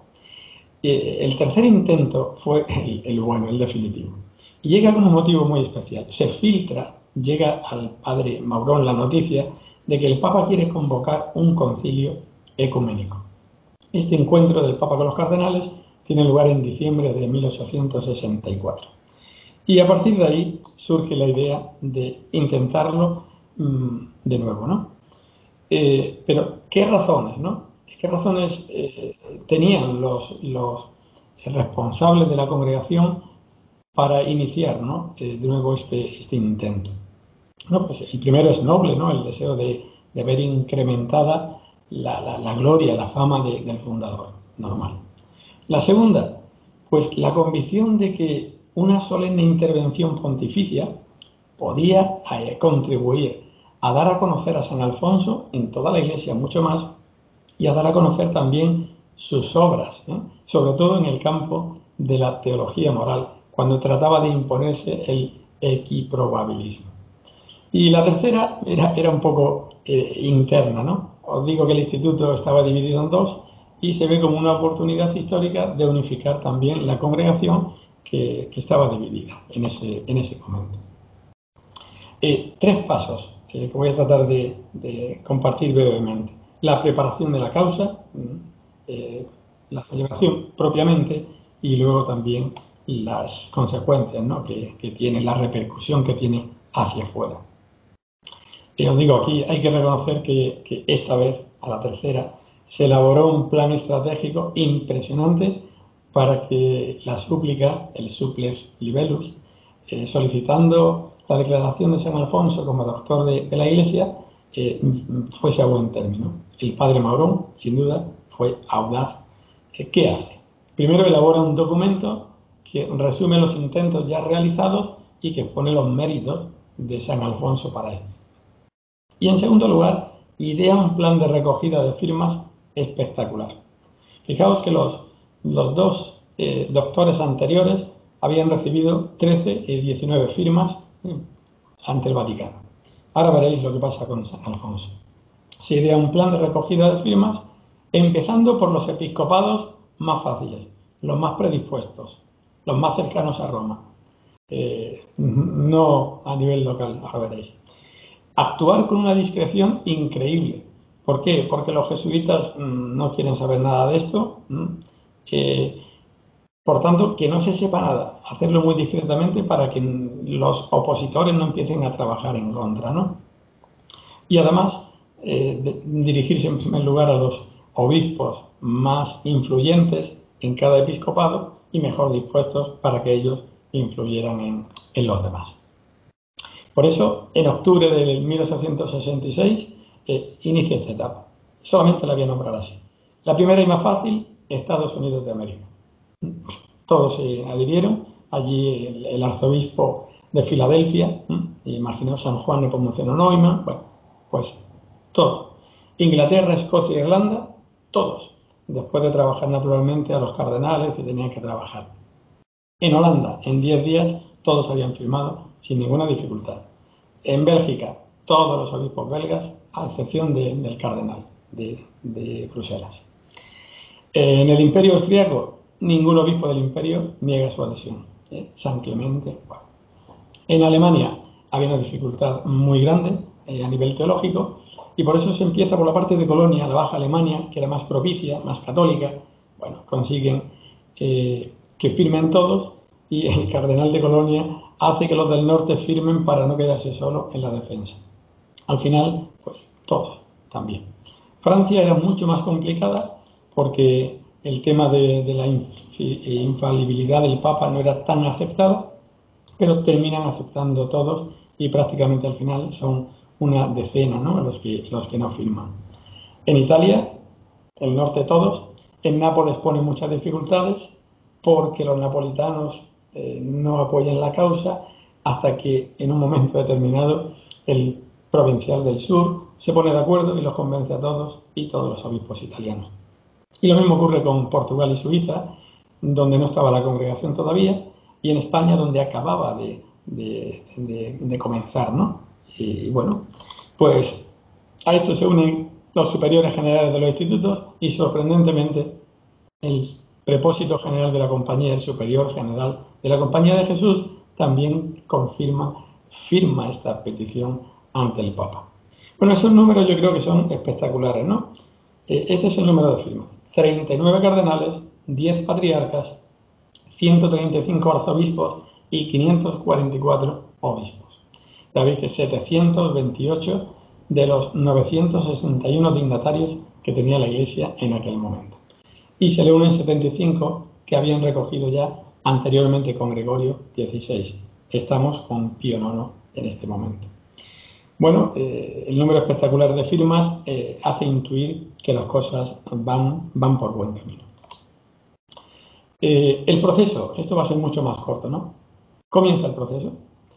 El tercer intento fue el, el bueno, el definitivo. Y llega con un motivo muy especial. Se filtra, llega al padre Maurón la noticia de que el Papa quiere convocar un concilio ecuménico. Este encuentro del Papa con los cardenales tiene lugar en diciembre de mil ochocientos sesenta y cuatro. Y a partir de ahí surge la idea de intentarlo mmm, de nuevo, ¿no? Eh, pero, ¿qué razones, no? ¿Qué razones eh, tenían los, los responsables de la congregación para iniciar, ¿no? eh, de nuevo este, este intento? No, pues el primero es noble, ¿no? El deseo de, de ver incrementada la, la, la gloria, la fama de, del fundador, normal. La segunda, pues la convicción de que una solemne intervención pontificia podía eh, contribuir a dar a conocer a San Alfonso en toda la Iglesia mucho más y a dar a conocer también sus obras, ¿eh? Sobre todo en el campo de la teología moral, cuando trataba de imponerse el equiprobabilismo. Y la tercera era, era un poco eh, interna, ¿no? Os digo que el instituto estaba dividido en dos y se ve como una oportunidad histórica de unificar también la congregación que, que estaba dividida en ese, en ese momento. Eh, tres pasos eh, que voy a tratar de, de compartir brevemente. La preparación de la causa, eh, la celebración propiamente y luego también las consecuencias, ¿no? que, que tiene, la repercusión que tiene hacia afuera. Y os digo, aquí hay que reconocer que, que esta vez, a la tercera, se elaboró un plan estratégico impresionante para que la súplica, el supplex libellus, eh, solicitando la declaración de San Alfonso como doctor de, de la Iglesia, eh, fuese a buen término. El padre Maurón, sin duda, fue audaz. Eh, ¿Qué hace? Primero elabora un documento que resume los intentos ya realizados y que pone los méritos de San Alfonso para esto. Y en segundo lugar, idea un plan de recogida de firmas espectacular. Fijaos que los, los dos eh, doctores anteriores habían recibido trece y diecinueve firmas eh, ante el Vaticano. Ahora veréis lo que pasa con San Alfonso. Se idea un plan de recogida de firmas, empezando por los episcopados más fáciles, los más predispuestos, los más cercanos a Roma. Eh, no a nivel local, ahora veréis. Actuar con una discreción increíble. ¿Por qué? Porque los jesuitas mmm, no quieren saber nada de esto. Eh, por tanto, que no se sepa nada. Hacerlo muy discretamente para que los opositores no empiecen a trabajar en contra, ¿no? Y además, eh, de, dirigirse en primer lugar a los obispos más influyentes en cada episcopado y mejor dispuestos para que ellos influyeran en, en los demás. Por eso, en octubre de mil ochocientos sesenta y seis, eh, inicia esta etapa. Solamente la voy a nombrar así. La primera y más fácil, Estados Unidos de América. Todos se adhirieron. Allí el, el arzobispo de Filadelfia, ¿eh? Imaginaos San Juan Nepomuceno Neumann, bueno, pues todo. Inglaterra, Escocia e Irlanda, todos. Después de trabajar naturalmente a los cardenales que tenían que trabajar. En Holanda, en diez días, todos habían firmado sin ninguna dificultad. En Bélgica, todos los obispos belgas, a excepción de, del cardenal de, de Bruselas. En el Imperio Austriaco, ningún obispo del imperio niega su adhesión. ¿eh? San Clemente. Bueno. En Alemania había una dificultad muy grande eh, a nivel teológico, y por eso se empieza por la parte de Colonia, la Baja Alemania, que era más propicia, más católica. Bueno, consiguen eh, que firmen todos, y el cardenal de Colonia hace que los del norte firmen para no quedarse solo en la defensa. Al final, pues todos también. Francia era mucho más complicada porque el tema de, de la infalibilidad del Papa no era tan aceptado, pero terminan aceptando todos y prácticamente al final son una decena, ¿no?, los que, los que no firman. En Italia, el norte todos. En Nápoles pone muchas dificultades porque los napolitanos eh, no apoyan la causa, hasta que en un momento determinado el provincial del sur se pone de acuerdo y los convence a todos, y todos los obispos italianos. Y lo mismo ocurre con Portugal y Suiza, donde no estaba la congregación todavía, y en España, donde acababa de, de, de, de comenzar, ¿no? Y bueno, pues a esto se unen los superiores generales de los institutos, y sorprendentemente el prepósito general de la compañía, el superior general de la Compañía de Jesús, también confirma, firma esta petición ante el Papa. Bueno, esos números yo creo que son espectaculares, ¿no? Este es el número de firmas. treinta y nueve cardenales, diez patriarcas, ciento treinta y cinco arzobispos y quinientos cuarenta y cuatro obispos. Ya veis que setecientos veintiocho de los novecientos sesenta y uno dignatarios que tenía la Iglesia en aquel momento. Y se le unen setenta y cinco que habían recogido ya anteriormente con Gregorio dieciséis. Estamos con Pío nono en este momento. Bueno, eh, el número espectacular de firmas eh, hace intuir que las cosas van, van por buen camino. Eh, el proceso, esto va a ser mucho más corto, ¿no? Comienza el proceso.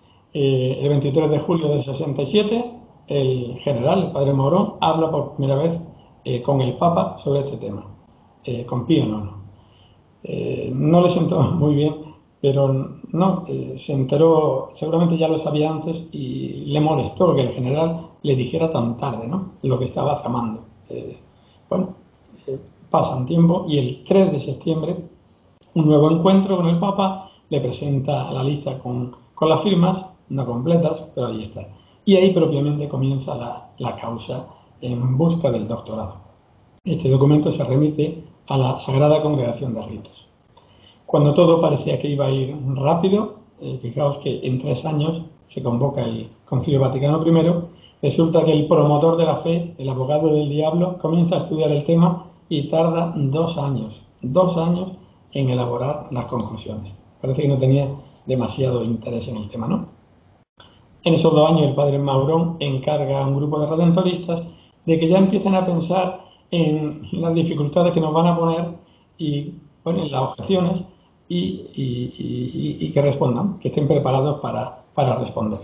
Eh, el veintitrés de julio del sesenta y siete, el general, el padre Maurón, habla por primera vez eh, con el Papa sobre este tema, eh, con Pío nono. Eh, no le sentó muy bien, pero no, eh, se enteró, seguramente ya lo sabía antes, y le molestó que el general le dijera tan tarde, ¿no?, lo que estaba tramando. Eh, bueno, eh, pasa un tiempo y el tres de septiembre, un nuevo encuentro con el Papa, le presenta la lista con, con las firmas, no completas, pero ahí está. Y ahí propiamente comienza la, la causa en busca del doctorado. Este documento se remite a la Sagrada Congregación de Ritos. Cuando todo parecía que iba a ir rápido, eh, fijaos que en tres años se convoca el Concilio Vaticano primero, resulta que el promotor de la fe, el abogado del diablo, comienza a estudiar el tema y tarda dos años, dos años en elaborar las conclusiones. Parece que no tenía demasiado interés en el tema, ¿no? En esos dos años el padre Maurón encarga a un grupo de redentoristas de que ya empiecen a pensar en las dificultades que nos van a poner y bueno, en las objeciones, y, y, y, y que respondan, que estén preparados para, para responder.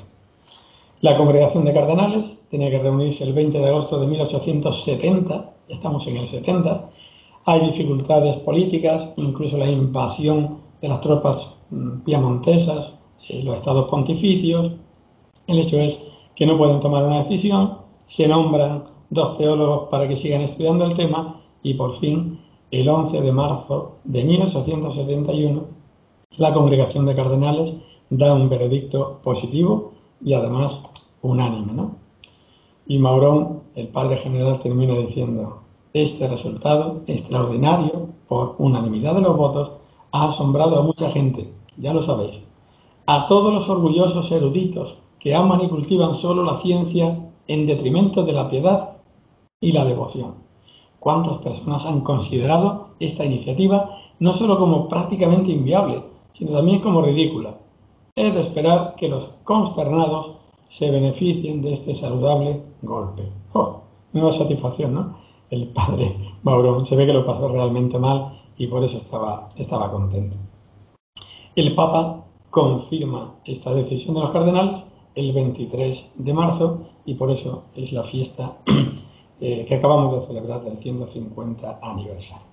La congregación de cardenales tenía que reunirse el veinte de agosto de mil ochocientos setenta, ya estamos en el setenta, hay dificultades políticas, incluso la invasión de las tropas piamontesas, eh, los estados pontificios. El hecho es que no pueden tomar una decisión, se nombran dos teólogos para que sigan estudiando el tema, y por fin, el once de marzo de mil ochocientos setenta y uno, la congregación de cardenales da un veredicto positivo y además unánime, ¿no? Y Maurón, el padre general, termina diciendo: este resultado extraordinario, por unanimidad de los votos, ha asombrado a mucha gente, ya lo sabéis, a todos los orgullosos eruditos que aman y cultivan solo la ciencia en detrimento de la piedad y la devoción. ¿Cuántas personas han considerado esta iniciativa no solo como prácticamente inviable, sino también como ridícula? Es de esperar que los consternados se beneficien de este saludable golpe. ¡Oh! Nueva satisfacción, ¿no? El padre Maurón se ve que lo pasó realmente mal y por eso estaba, estaba contento. El Papa confirma esta decisión de los cardenales el veintitrés de marzo y por eso es la fiesta eh, que acabamos de celebrar del ciento cincuenta aniversario.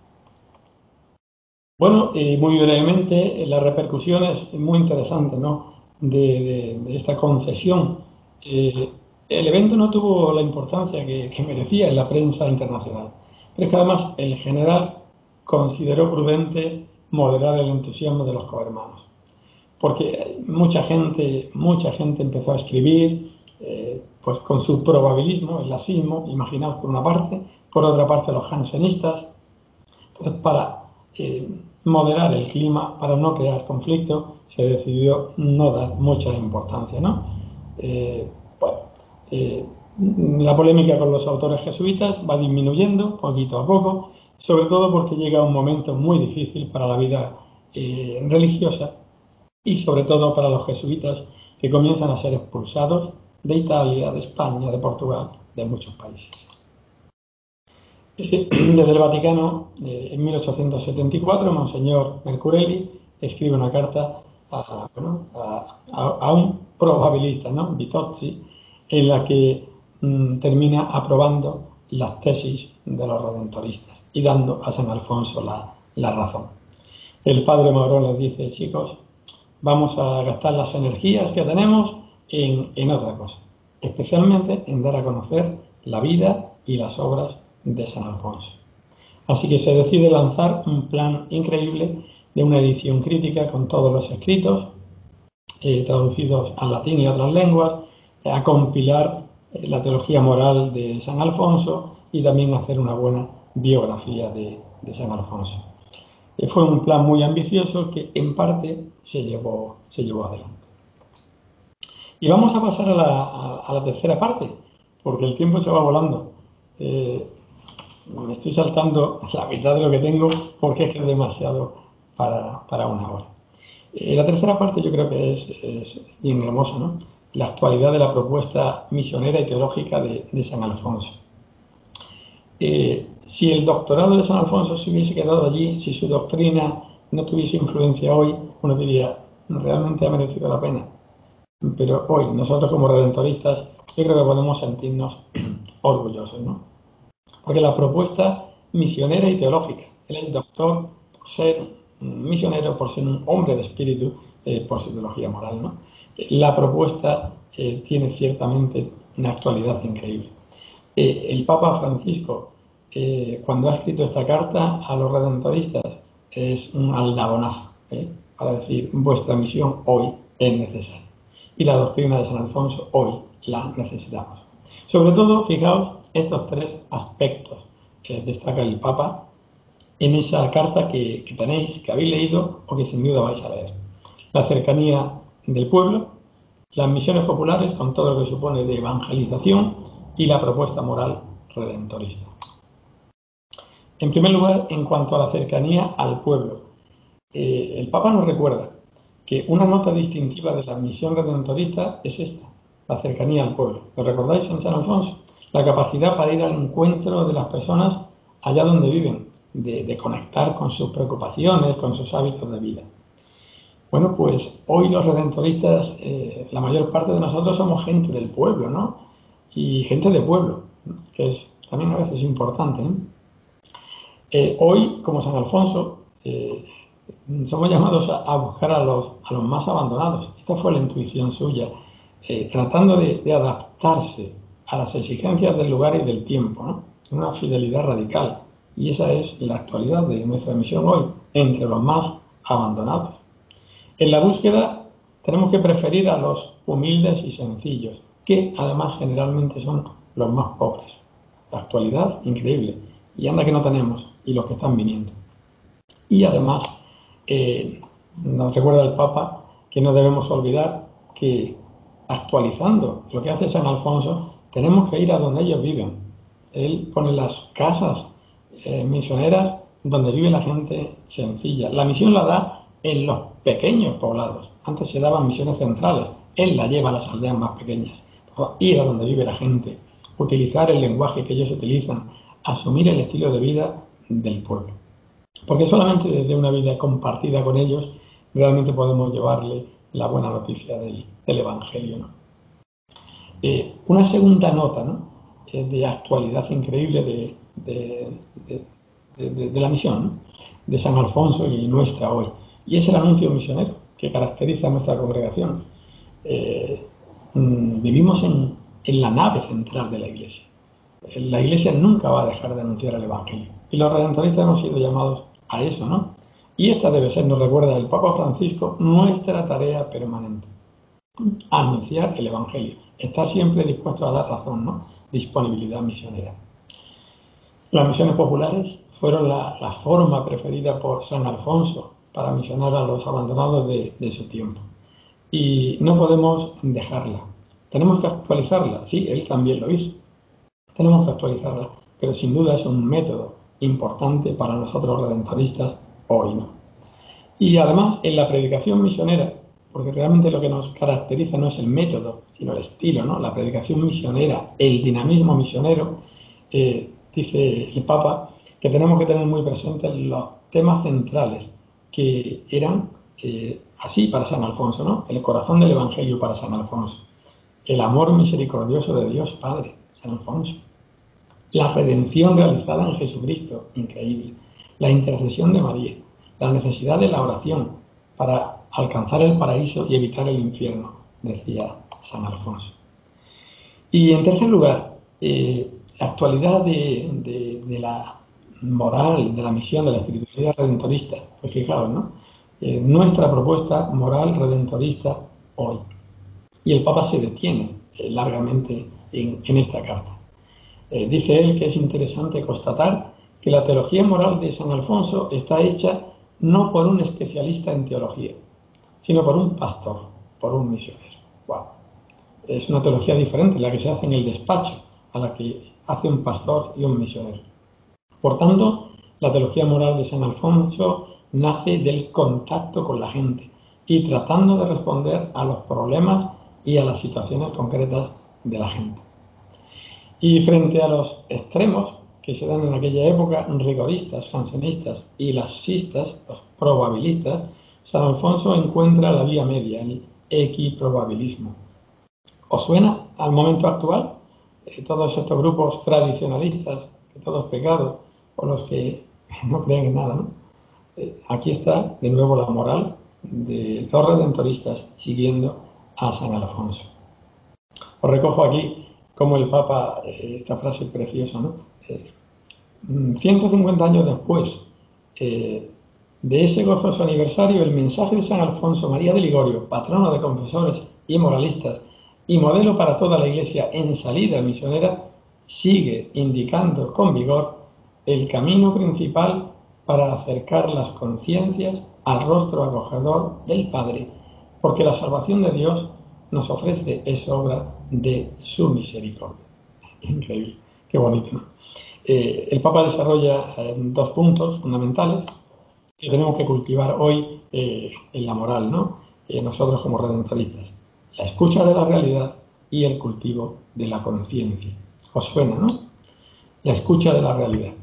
Bueno, eh, muy brevemente, las repercusiones muy interesantes, ¿no?, de, de, de esta concesión. Eh, el evento no tuvo la importancia que, que merecía en la prensa internacional, pero es que además el general consideró prudente moderar el entusiasmo de los cohermanos. Porque mucha gente, mucha gente empezó a escribir eh, pues con su probabilismo, el lasismo, imaginaos por una parte, por otra parte los jansenistas. Entonces, para eh, moderar el clima, para no crear conflicto, se decidió no dar mucha importancia, ¿no? Eh, bueno, eh, la polémica con los autores jesuitas va disminuyendo poquito a poco, sobre todo porque llega un momento muy difícil para la vida eh, religiosa y sobre todo para los jesuitas, que comienzan a ser expulsados de Italia, de España, de Portugal, de muchos países. Desde el Vaticano, en mil ochocientos setenta y cuatro, Monseñor Mercurelli escribe una carta a, bueno, a, a, a un probabilista, ¿no? Vitozzi, en la que mmm, termina aprobando las tesis de los redentoristas y dando a San Alfonso la, la razón. El padre Mauró les dice: chicos, vamos a gastar las energías que tenemos en, en otra cosa, especialmente en dar a conocer la vida y las obras de San Alfonso. Así que se decide lanzar un plan increíble de una edición crítica con todos los escritos, eh, traducidos al latín y otras lenguas, eh, a compilar eh, la teología moral de San Alfonso y también hacer una buena biografía de, de San Alfonso. Eh, fue un plan muy ambicioso que en parte se llevó, se llevó adelante. Y vamos a pasar a la, a, a la tercera parte, porque el tiempo se va volando. Eh, me estoy saltando la mitad de lo que tengo porque es que es demasiado para, para una hora. Eh, la tercera parte yo creo que es, es bien hermosa, ¿no? La actualidad de la propuesta misionera y teológica de, de San Alfonso. Eh, si el doctorado de San Alfonso se hubiese quedado allí, si su doctrina no tuviese influencia hoy, uno diría, realmente ha merecido la pena. Pero hoy, nosotros como redentoristas, yo creo que podemos sentirnos orgullosos, ¿no? Porque la propuesta misionera y teológica, él es doctor por ser un misionero, por ser un hombre de espíritu, eh, por su teología moral, ¿no? La propuesta eh, tiene ciertamente una actualidad increíble. Eh, el Papa Francisco, eh, cuando ha escrito esta carta a los redentoristas, es un aldabonazo, ¿eh? para decir, vuestra misión hoy es necesaria. Y la doctrina de San Alfonso hoy la necesitamos. Sobre todo, fijaos, estos tres aspectos que destaca el Papa en esa carta que, que tenéis, que habéis leído o que sin duda vais a leer. La cercanía del pueblo, las misiones populares con todo lo que supone de evangelización y la propuesta moral redentorista. En primer lugar, en cuanto a la cercanía al pueblo, eh, el Papa nos recuerda que una nota distintiva de la misión redentorista es esta, la cercanía al pueblo. ¿Lo recordáis en San Alfonso? La capacidad para ir al encuentro de las personas allá donde viven, de, de conectar con sus preocupaciones, con sus hábitos de vida. Bueno, pues hoy los redentoristas, eh, la mayor parte de nosotros somos gente del pueblo, ¿no? Y gente de pueblo, que es también a veces importante, ¿eh? Eh, hoy, como San Alfonso, eh, somos llamados a, a buscar a los, a los más abandonados. Esta fue la intuición suya, eh, tratando de, de adaptarse a las exigencias del lugar y del tiempo, ¿no? Una fidelidad radical. Y esa es la actualidad de nuestra misión hoy, entre los más abandonados. En la búsqueda tenemos que preferir a los humildes y sencillos, que además generalmente son los más pobres. La actualidad, increíble. Y anda que no tenemos, y los que están viniendo. Y además, eh, nos recuerda el Papa que no debemos olvidar que, actualizando lo que hace San Alfonso, tenemos que ir a donde ellos viven. Él pone las casas eh, misioneras donde vive la gente sencilla. La misión la da en los pequeños poblados. Antes se daban misiones centrales. Él la lleva a las aldeas más pequeñas. Ir a donde vive la gente, utilizar el lenguaje que ellos utilizan, asumir el estilo de vida del pueblo. Porque solamente desde una vida compartida con ellos realmente podemos llevarle la buena noticia del, del Evangelio, ¿no? Eh, una segunda nota, ¿no? eh, de actualidad increíble de, de, de, de, de la misión, ¿no? de San Alfonso y nuestra hoy. Y es el anuncio misionero que caracteriza a nuestra congregación. Eh, mmm, vivimos en, en la nave central de la Iglesia. La Iglesia nunca va a dejar de anunciar el Evangelio. Y los redentoristas hemos sido llamados a eso, ¿no? Y esta debe ser, nos recuerda el Papa Francisco, nuestra tarea permanente. Anunciar el Evangelio. Estar siempre dispuesto a dar razón, ¿no? Disponibilidad misionera. Las misiones populares fueron la, la forma preferida por San Alfonso para misionar a los abandonados de, de su tiempo. Y no podemos dejarla. Tenemos que actualizarla. Sí, él también lo hizo. Tenemos que actualizarla, pero sin duda es un método importante para nosotros redentoristas hoy, ¿no? Y además, en la predicación misionera, porque realmente lo que nos caracteriza no es el método, sino el estilo, ¿no? La predicación misionera, el dinamismo misionero, eh, dice el Papa, que tenemos que tener muy presentes los temas centrales que eran eh, así para San Alfonso, ¿no? El corazón del Evangelio para San Alfonso. El amor misericordioso de Dios Padre, San Alfonso. La redención realizada en Jesucristo, increíble. La intercesión de María. La necesidad de la oración para alcanzar el paraíso y evitar el infierno, decía San Alfonso. Y en tercer lugar, eh, la actualidad de, de, de la moral, de la misión, de la espiritualidad redentorista. Pues fijaos, ¿no? Eh, nuestra propuesta moral redentorista hoy. Y el Papa se detiene eh, largamente en, en esta carta. Eh, dice él que es interesante constatar que la teología moral de San Alfonso está hecha no por un especialista en teología, sino por un pastor, por un misionero. Wow. Es una teología diferente, la que se hace en el despacho, a la que hace un pastor y un misionero. Por tanto, la teología moral de San Alfonso nace del contacto con la gente y tratando de responder a los problemas y a las situaciones concretas de la gente. Y frente a los extremos que se dan en aquella época, rigoristas, jansenistas y laxistas, los probabilistas, San Alfonso encuentra la vía media, el equiprobabilismo. ¿Os suena al momento actual? Eh, todos estos grupos tradicionalistas, que todo es pecado, o los que no creen en nada, ¿no? Eh, aquí está de nuevo la moral de los redentoristas siguiendo a San Alfonso. Os recojo aquí como el Papa, eh, esta frase preciosa, ¿no? Eh, ciento cincuenta años después eh, de ese gozoso aniversario, el mensaje de San Alfonso María de Ligorio, patrono de confesores y moralistas y modelo para toda la Iglesia en salida misionera, sigue indicando con vigor el camino principal para acercar las conciencias al rostro acogedor del Padre, porque la salvación de Dios nos ofrece esa obra de su misericordia. Increíble, qué bonito, ¿no? Eh, el Papa desarrolla eh, dos puntos fundamentales que tenemos que cultivar hoy eh, en la moral, ¿no? Eh, nosotros como redentoristas. La escucha de la realidad y el cultivo de la conciencia. ¿Os suena, no? La escucha de la realidad.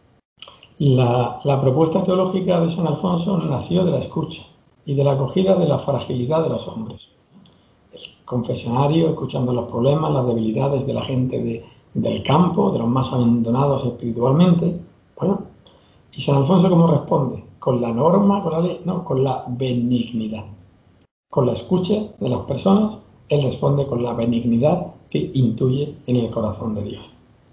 La, la propuesta teológica de San Alfonso nació de la escucha y de la acogida de la fragilidad de los hombres. El confesionario, escuchando los problemas, las debilidades de la gente de, del campo, de los más abandonados espiritualmente. Bueno, ¿y San Alfonso cómo responde? ¿Con la norma, con la ley? No, con la benignidad. Con la escucha de las personas, él responde con la benignidad que intuye en el corazón de Dios.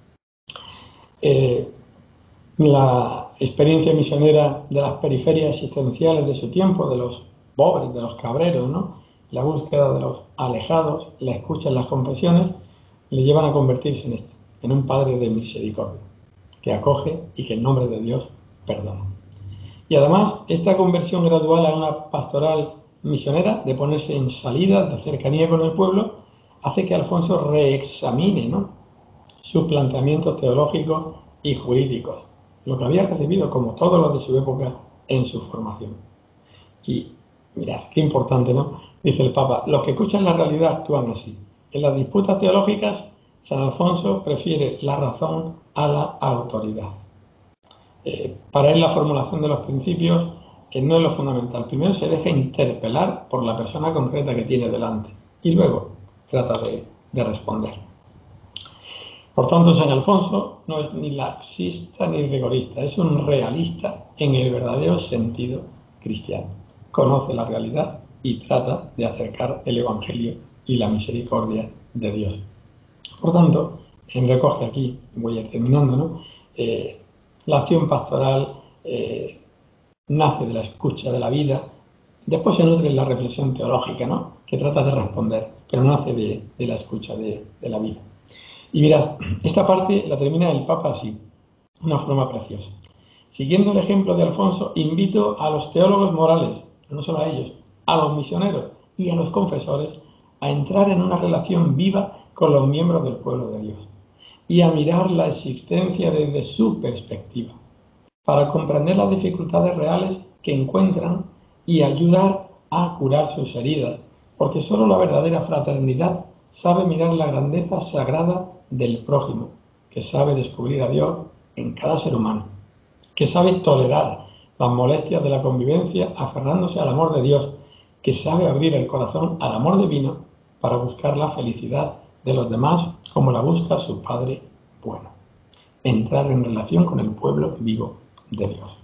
Eh, la experiencia misionera de las periferias existenciales de su tiempo, de los pobres, de los cabreros, ¿no? La búsqueda de los alejados, la escucha en las confesiones, le llevan a convertirse en esto, en un padre de misericordia, que acoge y que en nombre de Dios perdona. Y además, esta conversión gradual a una pastoral misionera, de ponerse en salida, de cercanía con el pueblo, hace que Alfonso reexamine, ¿no?, sus planteamientos teológicos y jurídicos, lo que había recibido, como todos los de su época, en su formación. Y mirad, qué importante, ¿no? Dice el Papa, los que escuchan la realidad actúan así. En las disputas teológicas, San Alfonso prefiere la razón a la autoridad. Eh, para él la formulación de los principios eh, no es lo fundamental. Primero se deja interpelar por la persona concreta que tiene delante y luego trata de, de responder. Por tanto, San Alfonso no es ni laxista ni rigorista, es un realista en el verdadero sentido cristiano. Conoce la realidad y trata de acercar el Evangelio y la misericordia de Dios. Por tanto, en recoge aquí, voy a ir terminando, ¿no? Eh, la acción pastoral eh, nace de la escucha de la vida, después se nutre en la reflexión teológica, ¿no?, que trata de responder, pero nace de, de la escucha de, de la vida. Y mirad, esta parte la termina el Papa así, una forma preciosa. Siguiendo el ejemplo de Alfonso, invito a los teólogos morales, no solo a ellos, a los misioneros y a los confesores, a entrar en una relación viva con los miembros del pueblo de Dios y a mirar la existencia desde su perspectiva, para comprender las dificultades reales que encuentran y ayudar a curar sus heridas, porque solo la verdadera fraternidad sabe mirar la grandeza sagrada del prójimo, que sabe descubrir a Dios en cada ser humano, que sabe tolerar las molestias de la convivencia aferrándose al amor de Dios, que sabe abrir el corazón al amor divino para buscar la felicidad de los demás como la busca su Padre bueno. Entrar en relación con el pueblo vivo de Dios.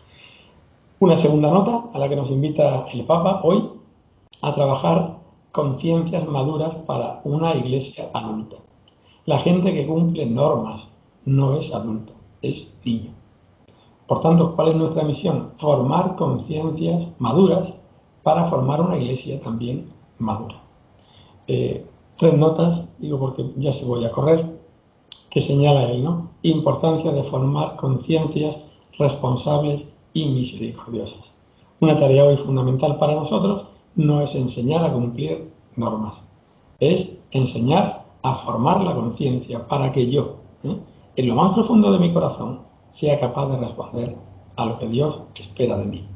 Una segunda nota a la que nos invita el Papa hoy, a trabajar conciencias maduras para una iglesia adulta. La gente que cumple normas no es adulto, es niño. Por tanto, ¿cuál es nuestra misión? Formar conciencias maduras para formar una iglesia también madura. Eh, tres notas, digo porque ya se voy a correr, que señala él, ¿no? Importancia de formar conciencias responsables y misericordiosas. Una tarea hoy fundamental para nosotros no es enseñar a cumplir normas, es enseñar a formar la conciencia para que yo, ¿eh?, en lo más profundo de mi corazón, sea capaz de responder a lo que Dios espera de mí.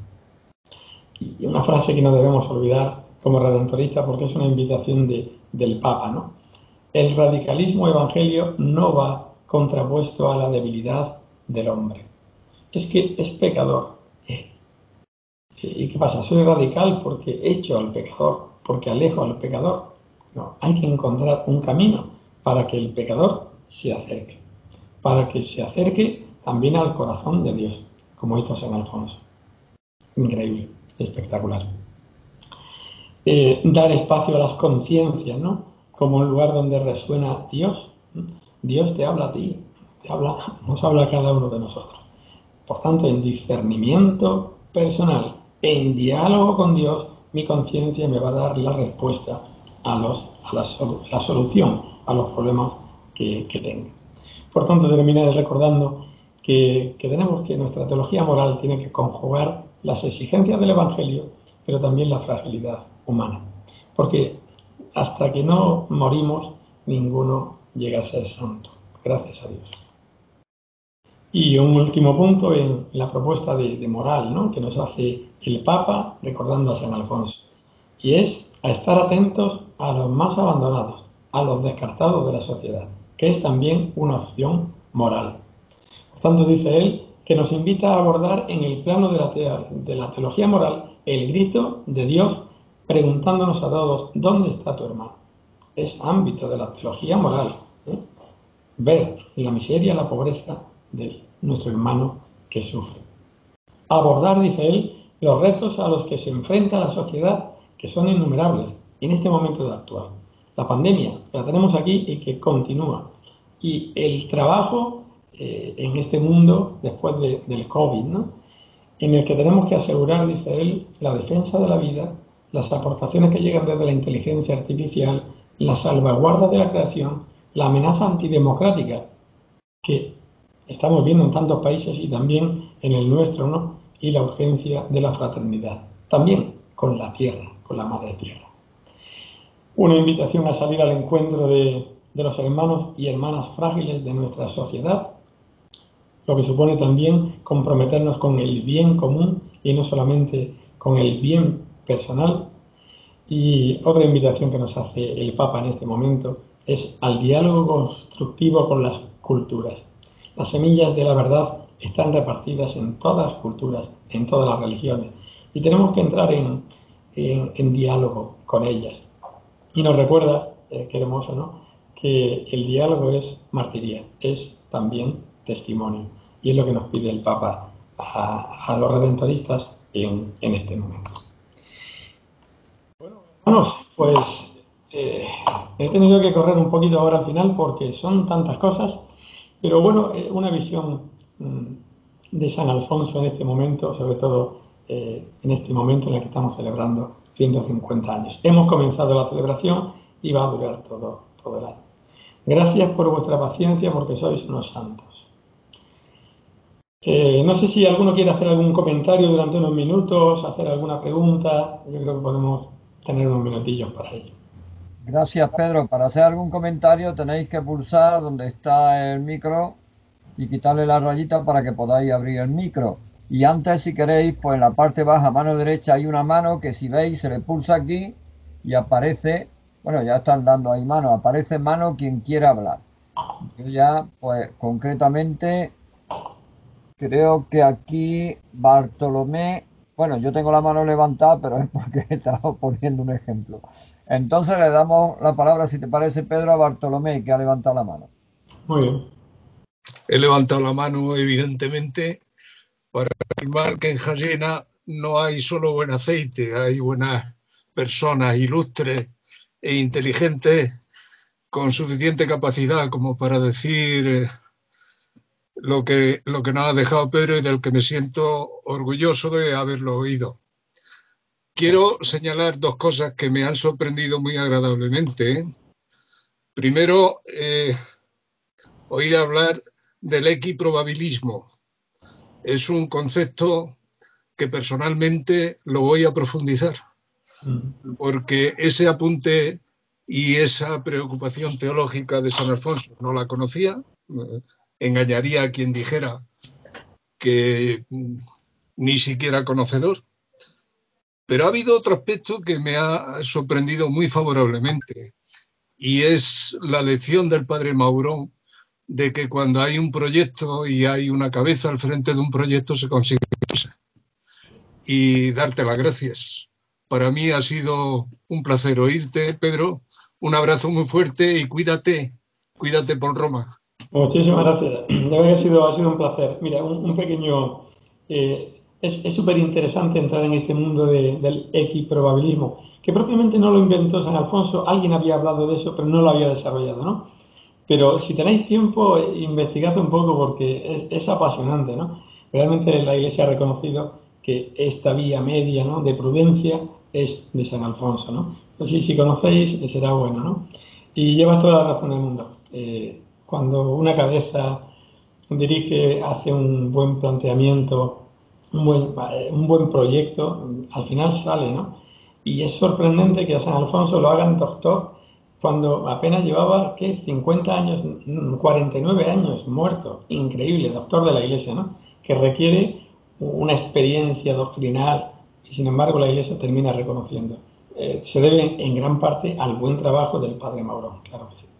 Y una frase que no debemos olvidar como redentoristas, porque es una invitación de, del Papa, ¿no? El radicalismo evangelio no va contrapuesto a la debilidad del hombre. Es que es pecador. ¿Y qué pasa? Soy radical porque echo al pecador, porque alejo al pecador. No, hay que encontrar un camino para que el pecador se acerque, para que se acerque también al corazón de Dios, como hizo San Alfonso. Increíble, espectacular. Eh, dar espacio a las conciencias, ¿no?, como un lugar donde resuena Dios. Dios te habla a ti, te habla, nos habla a cada uno de nosotros. Por tanto, en discernimiento personal, en diálogo con Dios, mi conciencia me va a dar la respuesta a, los, a la, la solución a los problemas que, que tengo. Por tanto, terminaré recordando que, que tenemos que nuestra teología moral tiene que conjugar las exigencias del Evangelio, pero también la fragilidad humana. Porque hasta que no morimos, ninguno llega a ser santo. Gracias a Dios. Y un último punto en la propuesta de, de moral, ¿no?, que nos hace el Papa recordando a San Alfonso. Y es a estar atentos a los más abandonados, a los descartados de la sociedad, que es también una opción moral. Por tanto, dice él, que nos invita a abordar en el plano de la, te de la teología moral el grito de Dios preguntándonos a todos, ¿dónde está tu hermano? Es ámbito de la teología moral, ¿eh? Ver la miseria, la pobreza de nuestro hermano que sufre. Abordar, dice él, los retos a los que se enfrenta la sociedad, que son innumerables en este momento de actual. La pandemia, que la tenemos aquí y que continúa. Y el trabajo eh, en este mundo después de, del COVID, ¿no?, en el que tenemos que asegurar, dice él, la defensa de la vida, las aportaciones que llegan desde la inteligencia artificial, la salvaguarda de la creación, la amenaza antidemocrática que estamos viendo en tantos países y también en el nuestro, ¿no?, y la urgencia de la fraternidad, también con la tierra, con la madre tierra. Una invitación a salir al encuentro de, de los hermanos y hermanas frágiles de nuestra sociedad, lo que supone también comprometernos con el bien común y no solamente con el bien personal. Y otra invitación que nos hace el Papa en este momento es al diálogo constructivo con las culturas. Las semillas de la verdad están repartidas en todas las culturas, en todas las religiones, y tenemos que entrar en, en, en diálogo con ellas. Y nos recuerda, eh, qué hermoso, ¿no?, que el diálogo es martiría, es también testimonio, y es lo que nos pide el Papa a, a los redentoristas en, en este momento. Bueno, hermanos, pues eh, he tenido que correr un poquito ahora al final porque son tantas cosas, pero bueno, eh, una visión mmm, de San Alfonso en este momento, sobre todo eh, en este momento en el que estamos celebrando ciento cincuenta años. Hemos comenzado la celebración y va a durar todo, todo el año. Gracias por vuestra paciencia, porque sois unos santos. Eh, no sé si alguno quiere hacer algún comentario durante unos minutos, hacer alguna pregunta. Yo creo que podemos tener unos minutillos para ello. Gracias, Pedro. Para hacer algún comentario tenéis que pulsar donde está el micro y quitarle la rayita para que podáis abrir el micro. Y antes, si queréis, pues en la parte baja, mano derecha, hay una mano que si veis se le pulsa aquí y aparece, bueno, ya están dando ahí mano, aparece mano quien quiera hablar. Yo ya, pues concretamente, creo que aquí Bartolomé, bueno, yo tengo la mano levantada, pero es porque he estado poniendo un ejemplo. Entonces le damos la palabra, si te parece, Pedro, a Bartolomé, que ha levantado la mano. Muy bien. He levantado la mano, evidentemente, para afirmar que en Jayena no hay solo buen aceite, hay buenas personas ilustres e inteligentes con suficiente capacidad como para decir eh, lo que, lo que nos ha dejado Pedro y del que me siento orgulloso de haberlo oído. Quiero señalar dos cosas que me han sorprendido muy agradablemente. Primero, eh, oír hablar del equiprobabilismo. Es un concepto que personalmente lo voy a profundizar, porque ese apunte y esa preocupación teológica de San Alfonso no la conocía. Engañaría a quien dijera que ni siquiera conocedor. Pero ha habido otro aspecto que me ha sorprendido muy favorablemente, y es la lección del padre Maurón de que cuando hay un proyecto y hay una cabeza al frente de un proyecto se consigue cosas. Y darte las gracias. Para mí ha sido un placer oírte, Pedro. Un abrazo muy fuerte y cuídate, cuídate por Roma. Muchísimas gracias. De verdad que ha sido, ha sido un placer. Mira, un, un pequeño... Eh, es súper interesante entrar en este mundo de, del equiprobabilismo, que propiamente no lo inventó San Alfonso. Alguien había hablado de eso, pero no lo había desarrollado, ¿no? Pero si tenéis tiempo, investigad un poco porque es, es apasionante, ¿no? Realmente la Iglesia ha reconocido que esta vía media, ¿no?, de prudencia es de San Alfonso, ¿no? Entonces, si conocéis, será bueno, ¿no? Y llevas toda la razón del mundo. Eh, cuando una cabeza dirige, hace un buen planteamiento, un buen, un buen proyecto, al final sale, ¿no? Y es sorprendente que a San Alfonso lo hagan doctor cuando apenas llevaba, ¿qué?, cincuenta años, cuarenta y nueve años muerto. Increíble, doctor de la Iglesia, ¿no? Que requiere una experiencia doctrinal y sin embargo la Iglesia termina reconociendo. Eh, se debe en gran parte al buen trabajo del padre Maurón, claro que sí.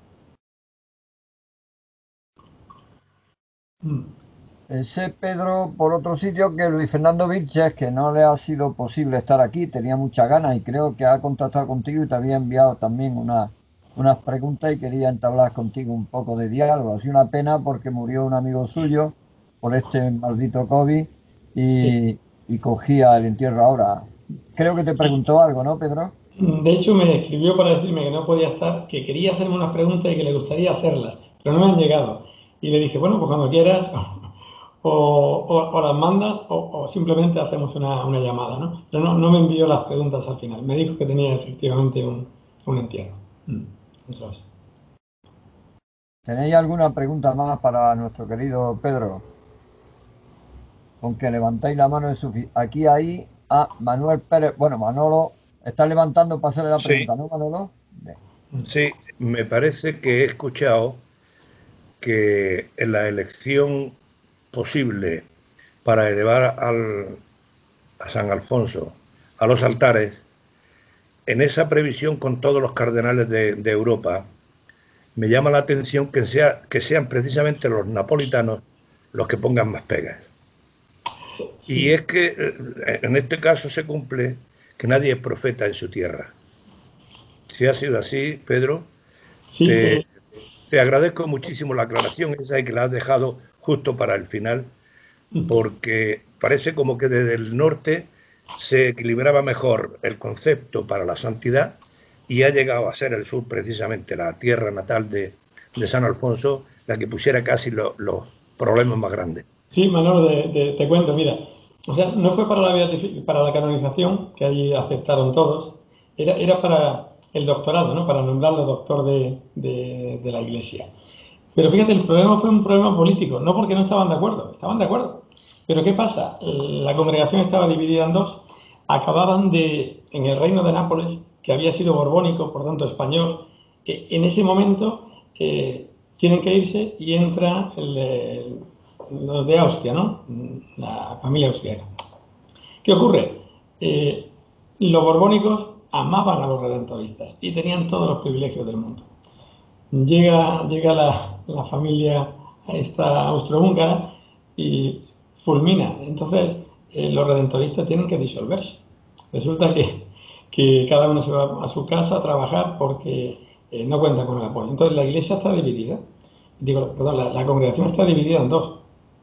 Mm. Sé, Pedro, por otro sitio, que Luis Fernando Vilches, que no le ha sido posible estar aquí, tenía muchas ganas y creo que ha contactado contigo y te había enviado también una, unas preguntas y quería entablar contigo un poco de diálogo. Ha sido una pena porque murió un amigo suyo por este maldito COVID y, sí. y cogía el entierro ahora. Creo que te preguntó algo, ¿no, Pedro? De hecho, me escribió para decirme que no podía estar, que quería hacerme unas preguntas y que le gustaría hacerlas, pero no me han llegado. Y le dije, bueno, pues cuando quieras... O, o, o las mandas o, o simplemente hacemos una, una llamada, ¿no? Pero no, no me envió las preguntas al final. Me dijo que tenía efectivamente un, un entierro. Mm, eso es. ¿Tenéis alguna pregunta más para nuestro querido Pedro? Aunque levantáis la mano es suficiente. Aquí hay a Manuel Pérez. Bueno, Manolo está levantando para hacerle la pregunta, sí. ¿No, Manolo? Bien. Sí, me parece que he escuchado que en la elección posible para elevar al, a San Alfonso a los altares, en esa previsión con todos los cardenales de, de Europa, me llama la atención que, sea, que sean precisamente los napolitanos los que pongan más pegas. Sí. Y es que en este caso se cumple que nadie es profeta en su tierra. Si ha sido así, Pedro, sí, te, te agradezco muchísimo la aclaración esa y que la has dejado justo para el final, porque parece como que desde el norte se equilibraba mejor el concepto para la santidad y ha llegado a ser el sur, precisamente la tierra natal de, de San Alfonso, la que pusiera casi lo, los problemas más grandes. Sí, Manolo, de- de- te cuento, mira, o sea, no fue para la, beatifi- para la canonización, que allí aceptaron todos, era, era para el doctorado, ¿no? Para nombrarlo doctor de, de- de la Iglesia. Pero fíjate, el problema fue un problema político, no porque no estaban de acuerdo, estaban de acuerdo. Pero ¿qué pasa? La congregación estaba dividida en dos, acababan de, en el reino de Nápoles, que había sido borbónico, por tanto español, eh, en ese momento eh, tienen que irse y entra el, el- los de Austria, ¿no? La familia austriaca. ¿Qué ocurre? Eh, los borbónicos amaban a los redentoristas y tenían todos los privilegios del mundo. Llega, llega la, la familia esta austrohúngara y fulmina. Entonces, eh, los redentoristas tienen que disolverse. Resulta que, que cada uno se va a su casa a trabajar porque eh, no cuenta con el apoyo. Entonces, la iglesia está dividida. Digo, perdón, la, la congregación está dividida en dos.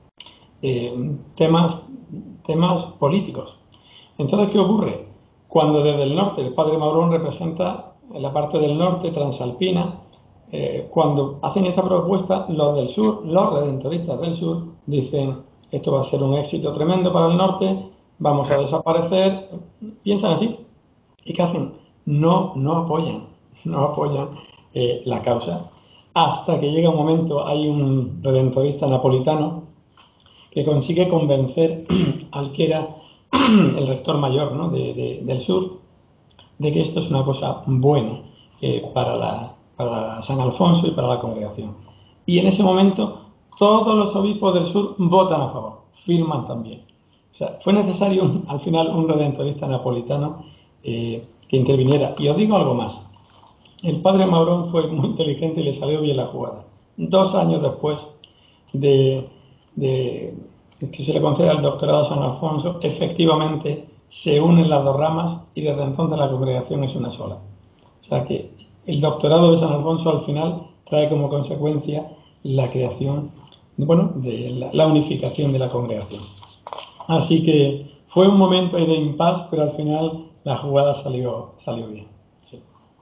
Eh, temas, temas políticos. Entonces, ¿qué ocurre? Cuando desde el norte el padre Maurón representa en la parte del norte transalpina, eh, cuando hacen esta propuesta, los del sur, los redentoristas del sur, dicen esto va a ser un éxito tremendo para el norte, vamos a desaparecer, piensan así. ¿Y qué hacen? No, no apoyan, no apoyan eh, la causa. Hasta que llega un momento, hay un redentorista napolitano que consigue convencer al que era el rector mayor, ¿no? de, de, del sur, de que esto es una cosa buena eh, para, la, para San Alfonso y para la congregación. Y en ese momento todos los obispos del sur votan a favor, firman también. O sea, fue necesario un, al final un redentorista napolitano eh, que interviniera. Y os digo algo más. El padre Maurón fue muy inteligente y le salió bien la jugada. Dos años después de, de que se le conceda el doctorado a San Alfonso, efectivamente se unen las dos ramas y desde entonces la congregación es una sola. O sea que el doctorado de San Alfonso al final trae como consecuencia la creación, bueno, de la, la unificación de la congregación. Así que fue un momento ahí de impas, pero al final la jugada salió, salió bien. Sí.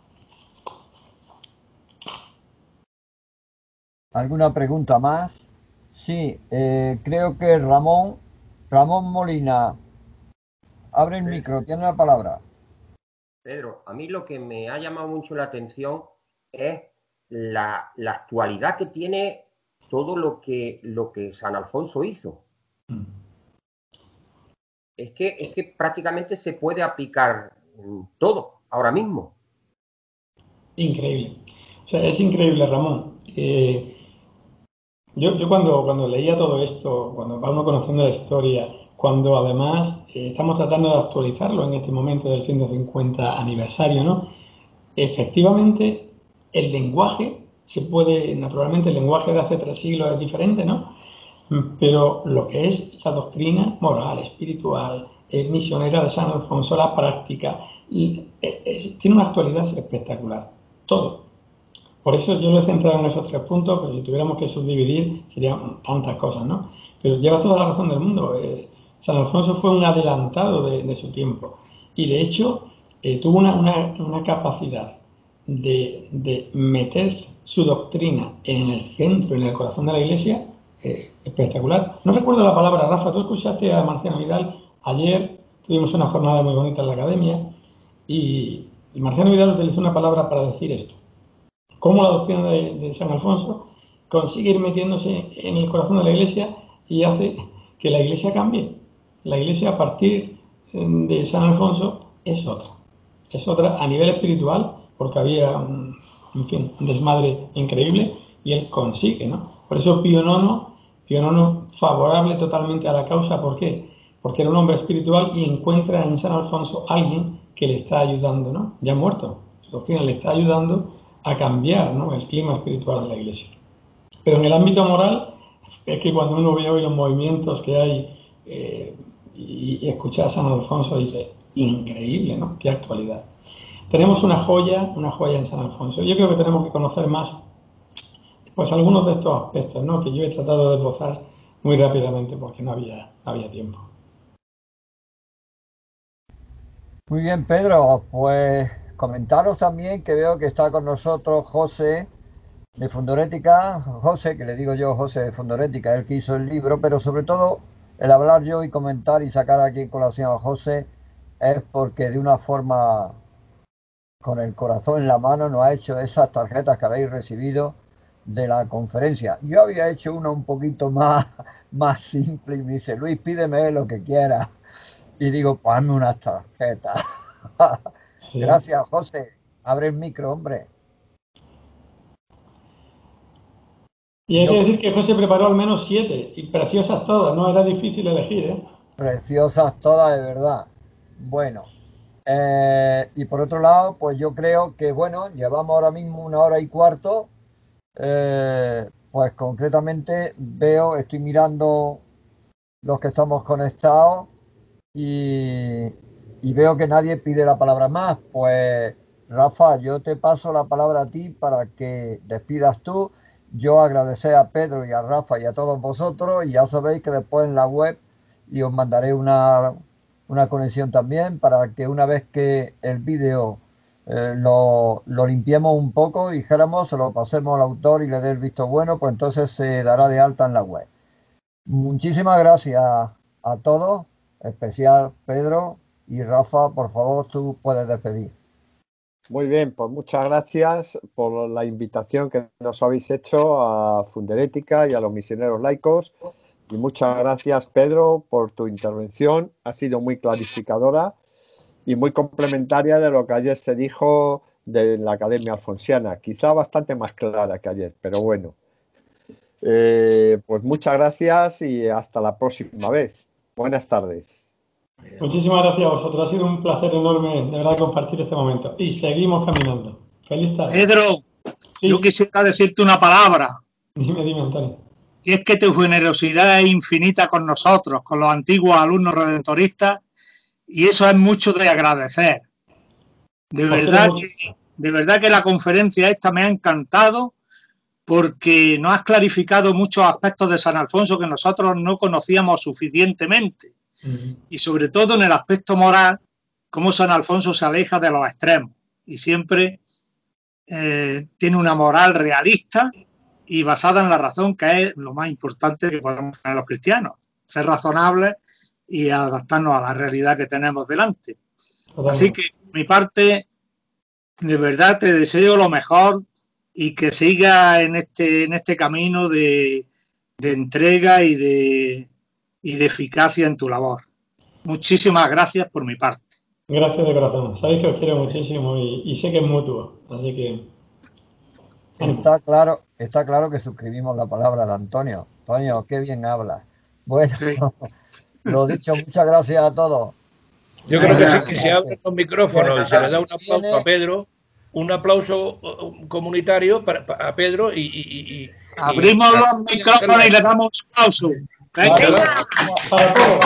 ¿Alguna pregunta más? Sí, eh, creo que Ramón, Ramón Molina, abre el micro, tiene la palabra. Pedro, a mí lo que me ha llamado mucho la atención es la, la actualidad que tiene todo lo que, lo que San Alfonso hizo. Mm. Es que, es que prácticamente se puede aplicar todo ahora mismo. Increíble. O sea, es increíble, Ramón. Eh, yo yo cuando, cuando leía todo esto, cuando vamos conociendo la historia, cuando además eh, estamos tratando de actualizarlo en este momento del ciento cincuenta aniversario, ¿no? Efectivamente, el lenguaje se puede, naturalmente, el lenguaje de hace tres siglos es diferente, ¿no? Pero lo que es la doctrina moral, espiritual, eh, misionera de San Alfonso, la práctica, y, eh, es, tiene una actualidad espectacular. Todo. Por eso yo lo he centrado en esos tres puntos, pero si tuviéramos que subdividir serían tantas cosas, ¿no? Pero lleva toda la razón del mundo. Eh, San Alfonso fue un adelantado de, de su tiempo y de hecho eh, tuvo una, una, una capacidad de, de meter su doctrina en el centro, en el corazón de la Iglesia, eh, espectacular. No recuerdo la palabra, Rafa, tú escuchaste a Marciano Vidal ayer, tuvimos una jornada muy bonita en la academia y, y Marciano Vidal utilizó una palabra para decir esto. Cómo la doctrina de, de San Alfonso consigue ir metiéndose en el corazón de la Iglesia y hace que la Iglesia cambie. La Iglesia a partir de San Alfonso es otra. Es otra a nivel espiritual, porque había un, en fin, un desmadre increíble y él consigue, ¿no? Por eso Pío nono, Pío nono favorable totalmente a la causa. ¿Por qué? Porque era un hombre espiritual y encuentra en San Alfonso alguien que le está ayudando, ¿no? Ya muerto. Su doctrina le está ayudando a cambiar, ¿no?, el clima espiritual de la Iglesia. Pero en el ámbito moral, es que cuando uno ve hoy los movimientos que hay eh, y, y escucha a San Alfonso, dice, increíble, ¿no? Qué actualidad. Tenemos una joya, una joya en San Alfonso. Yo creo que tenemos que conocer más, pues, algunos de estos aspectos, ¿no?, que yo he tratado de esbozar muy rápidamente porque no había, no había tiempo. Muy bien, Pedro, pues comentaros también que veo que está con nosotros José, de Fundorética, José, que le digo yo José de Fundorética, el que hizo el libro, pero sobre todo el hablar yo y comentar y sacar aquí en colación a José es porque de una forma con el corazón en la mano nos ha hecho esas tarjetas que habéis recibido de la conferencia. Yo había hecho una un poquito más, más simple y me dice, Luis, pídeme lo que quieras. Y digo, pues hazme unas tarjetas. Sí. Gracias, José. Abre el micro, hombre. Y hay Yo, que decir que José preparó al menos siete, y preciosas todas, no era difícil elegir, ¿eh? Preciosas todas, de verdad. Bueno, eh, y por otro lado, pues yo creo que, bueno, llevamos ahora mismo una hora y cuarto. Eh, pues concretamente veo, estoy mirando los que estamos conectados y, y veo que nadie pide la palabra más. Pues Rafa, yo te paso la palabra a ti para que despidas tú. Yo agradecer a Pedro y a Rafa y a todos vosotros, y ya sabéis que después en la web y os mandaré una, una conexión también para que una vez que el vídeo eh, lo, lo limpiemos un poco, dijéramos, se lo pasemos al autor y le dé el visto bueno, pues entonces se dará de alta en la web. Muchísimas gracias a todos, en especial Pedro y Rafa. Por favor, tú puedes despedir. Muy bien, pues muchas gracias por la invitación que nos habéis hecho a Funderética y a los misioneros laicos. Y muchas gracias, Pedro, por tu intervención. Ha sido muy clarificadora y muy complementaria de lo que ayer se dijo de la Academia Alfonsiana. Quizá bastante más clara que ayer, pero bueno. Eh, pues muchas gracias y hasta la próxima vez. Buenas tardes. Muchísimas gracias a vosotros. Ha sido un placer enorme, de verdad, compartir este momento. Y seguimos caminando. Feliz tarde. Pedro, sí. Yo quisiera decirte una palabra. Dime, dime, Antonio. Y es que tu generosidad es infinita con nosotros, con los antiguos alumnos redentoristas, y eso es mucho de agradecer. De verdad que, de verdad que la conferencia esta me ha encantado, porque nos has clarificado muchos aspectos de San Alfonso que nosotros no conocíamos suficientemente. Y sobre todo en el aspecto moral, cómo San Alfonso se aleja de los extremos y siempre eh, tiene una moral realista y basada en la razón, que es lo más importante que podemos tener los cristianos, ser razonables y adaptarnos a la realidad que tenemos delante. Así que, por mi parte, de verdad te deseo lo mejor y que siga en este, en este camino de, de entrega y de y de eficacia en tu labor. Muchísimas gracias por mi parte. Gracias de corazón. Sabéis que os quiero muchísimo y, y sé que es mutuo, así que... Está claro, está claro que suscribimos la palabra de Antonio. Antonio, qué bien hablas. Bueno, sí. Lo dicho, muchas gracias a todos. Yo creo que sí, que se abren los micrófonos y se le da un aplauso a Pedro, un aplauso comunitario para, para a Pedro y... y, y abrimos y, los micrófonos y le damos un aplauso. Venga. Venga. Para todos.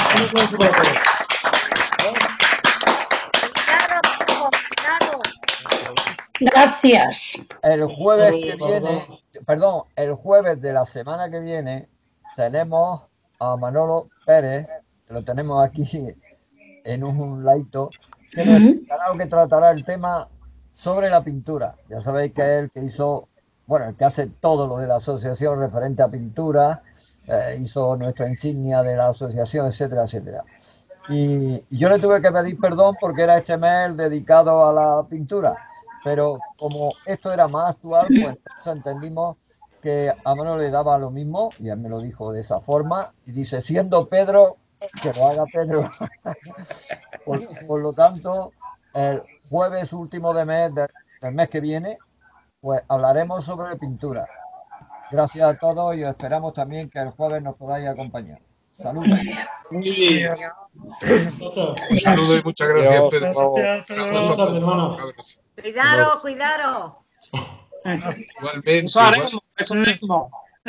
Gracias. El jueves que viene, perdón, el jueves de la semana que viene tenemos a Manolo Pérez, que lo tenemos aquí en un laito, que nos explicará o que tratará el tema sobre la pintura. Ya sabéis que es el que hizo, bueno, el que hace todo lo de la asociación referente a pintura. Eh, hizo nuestra insignia de la asociación, etcétera, etcétera. Y, y yo le tuve que pedir perdón porque era este mes dedicado a la pintura, pero como esto era más actual, pues entonces entendimos que a Manuel le daba lo mismo, y él me lo dijo de esa forma, y dice, siendo Pedro, que lo haga Pedro. por, por lo tanto, el jueves último de mes, de, del mes que viene, pues hablaremos sobre pintura. Gracias a todos y os esperamos también que el jueves nos podáis acompañar. Saludos. Un saludo y muchas gracias, Pedro. Gracias, hermano. Cuidado, cuidado. Igualmente. Eso haremos, eso mismo.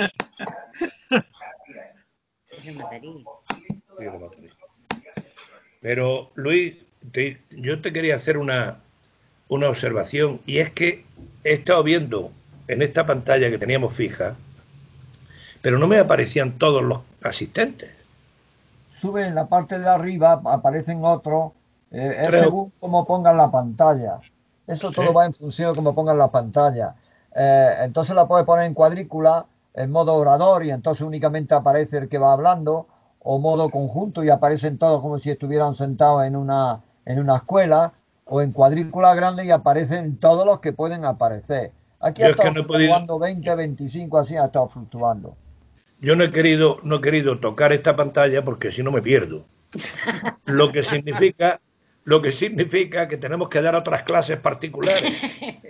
Pero, Luis, te, yo te quería hacer una, una observación, y es que he estado viendo en esta pantalla que teníamos fija, pero no me aparecían todos los asistentes. Sube en la parte de arriba, aparecen otros, eh, es según cómo pongan la pantalla. Eso todo ¿Eh? va en función de cómo pongan la pantalla. Eh, entonces la puedes poner en cuadrícula, en modo orador, y entonces únicamente aparece el que va hablando, o modo conjunto y aparecen todos como si estuvieran sentados en una, en una escuela, o en cuadrícula grande y aparecen todos los que pueden aparecer. Aquí ha estado fluctuando veinte, veinticinco, así ha estado fluctuando. Yo no he querido, no he querido tocar esta pantalla porque si no me pierdo. Lo que significa, lo que significa que tenemos que dar otras clases particulares.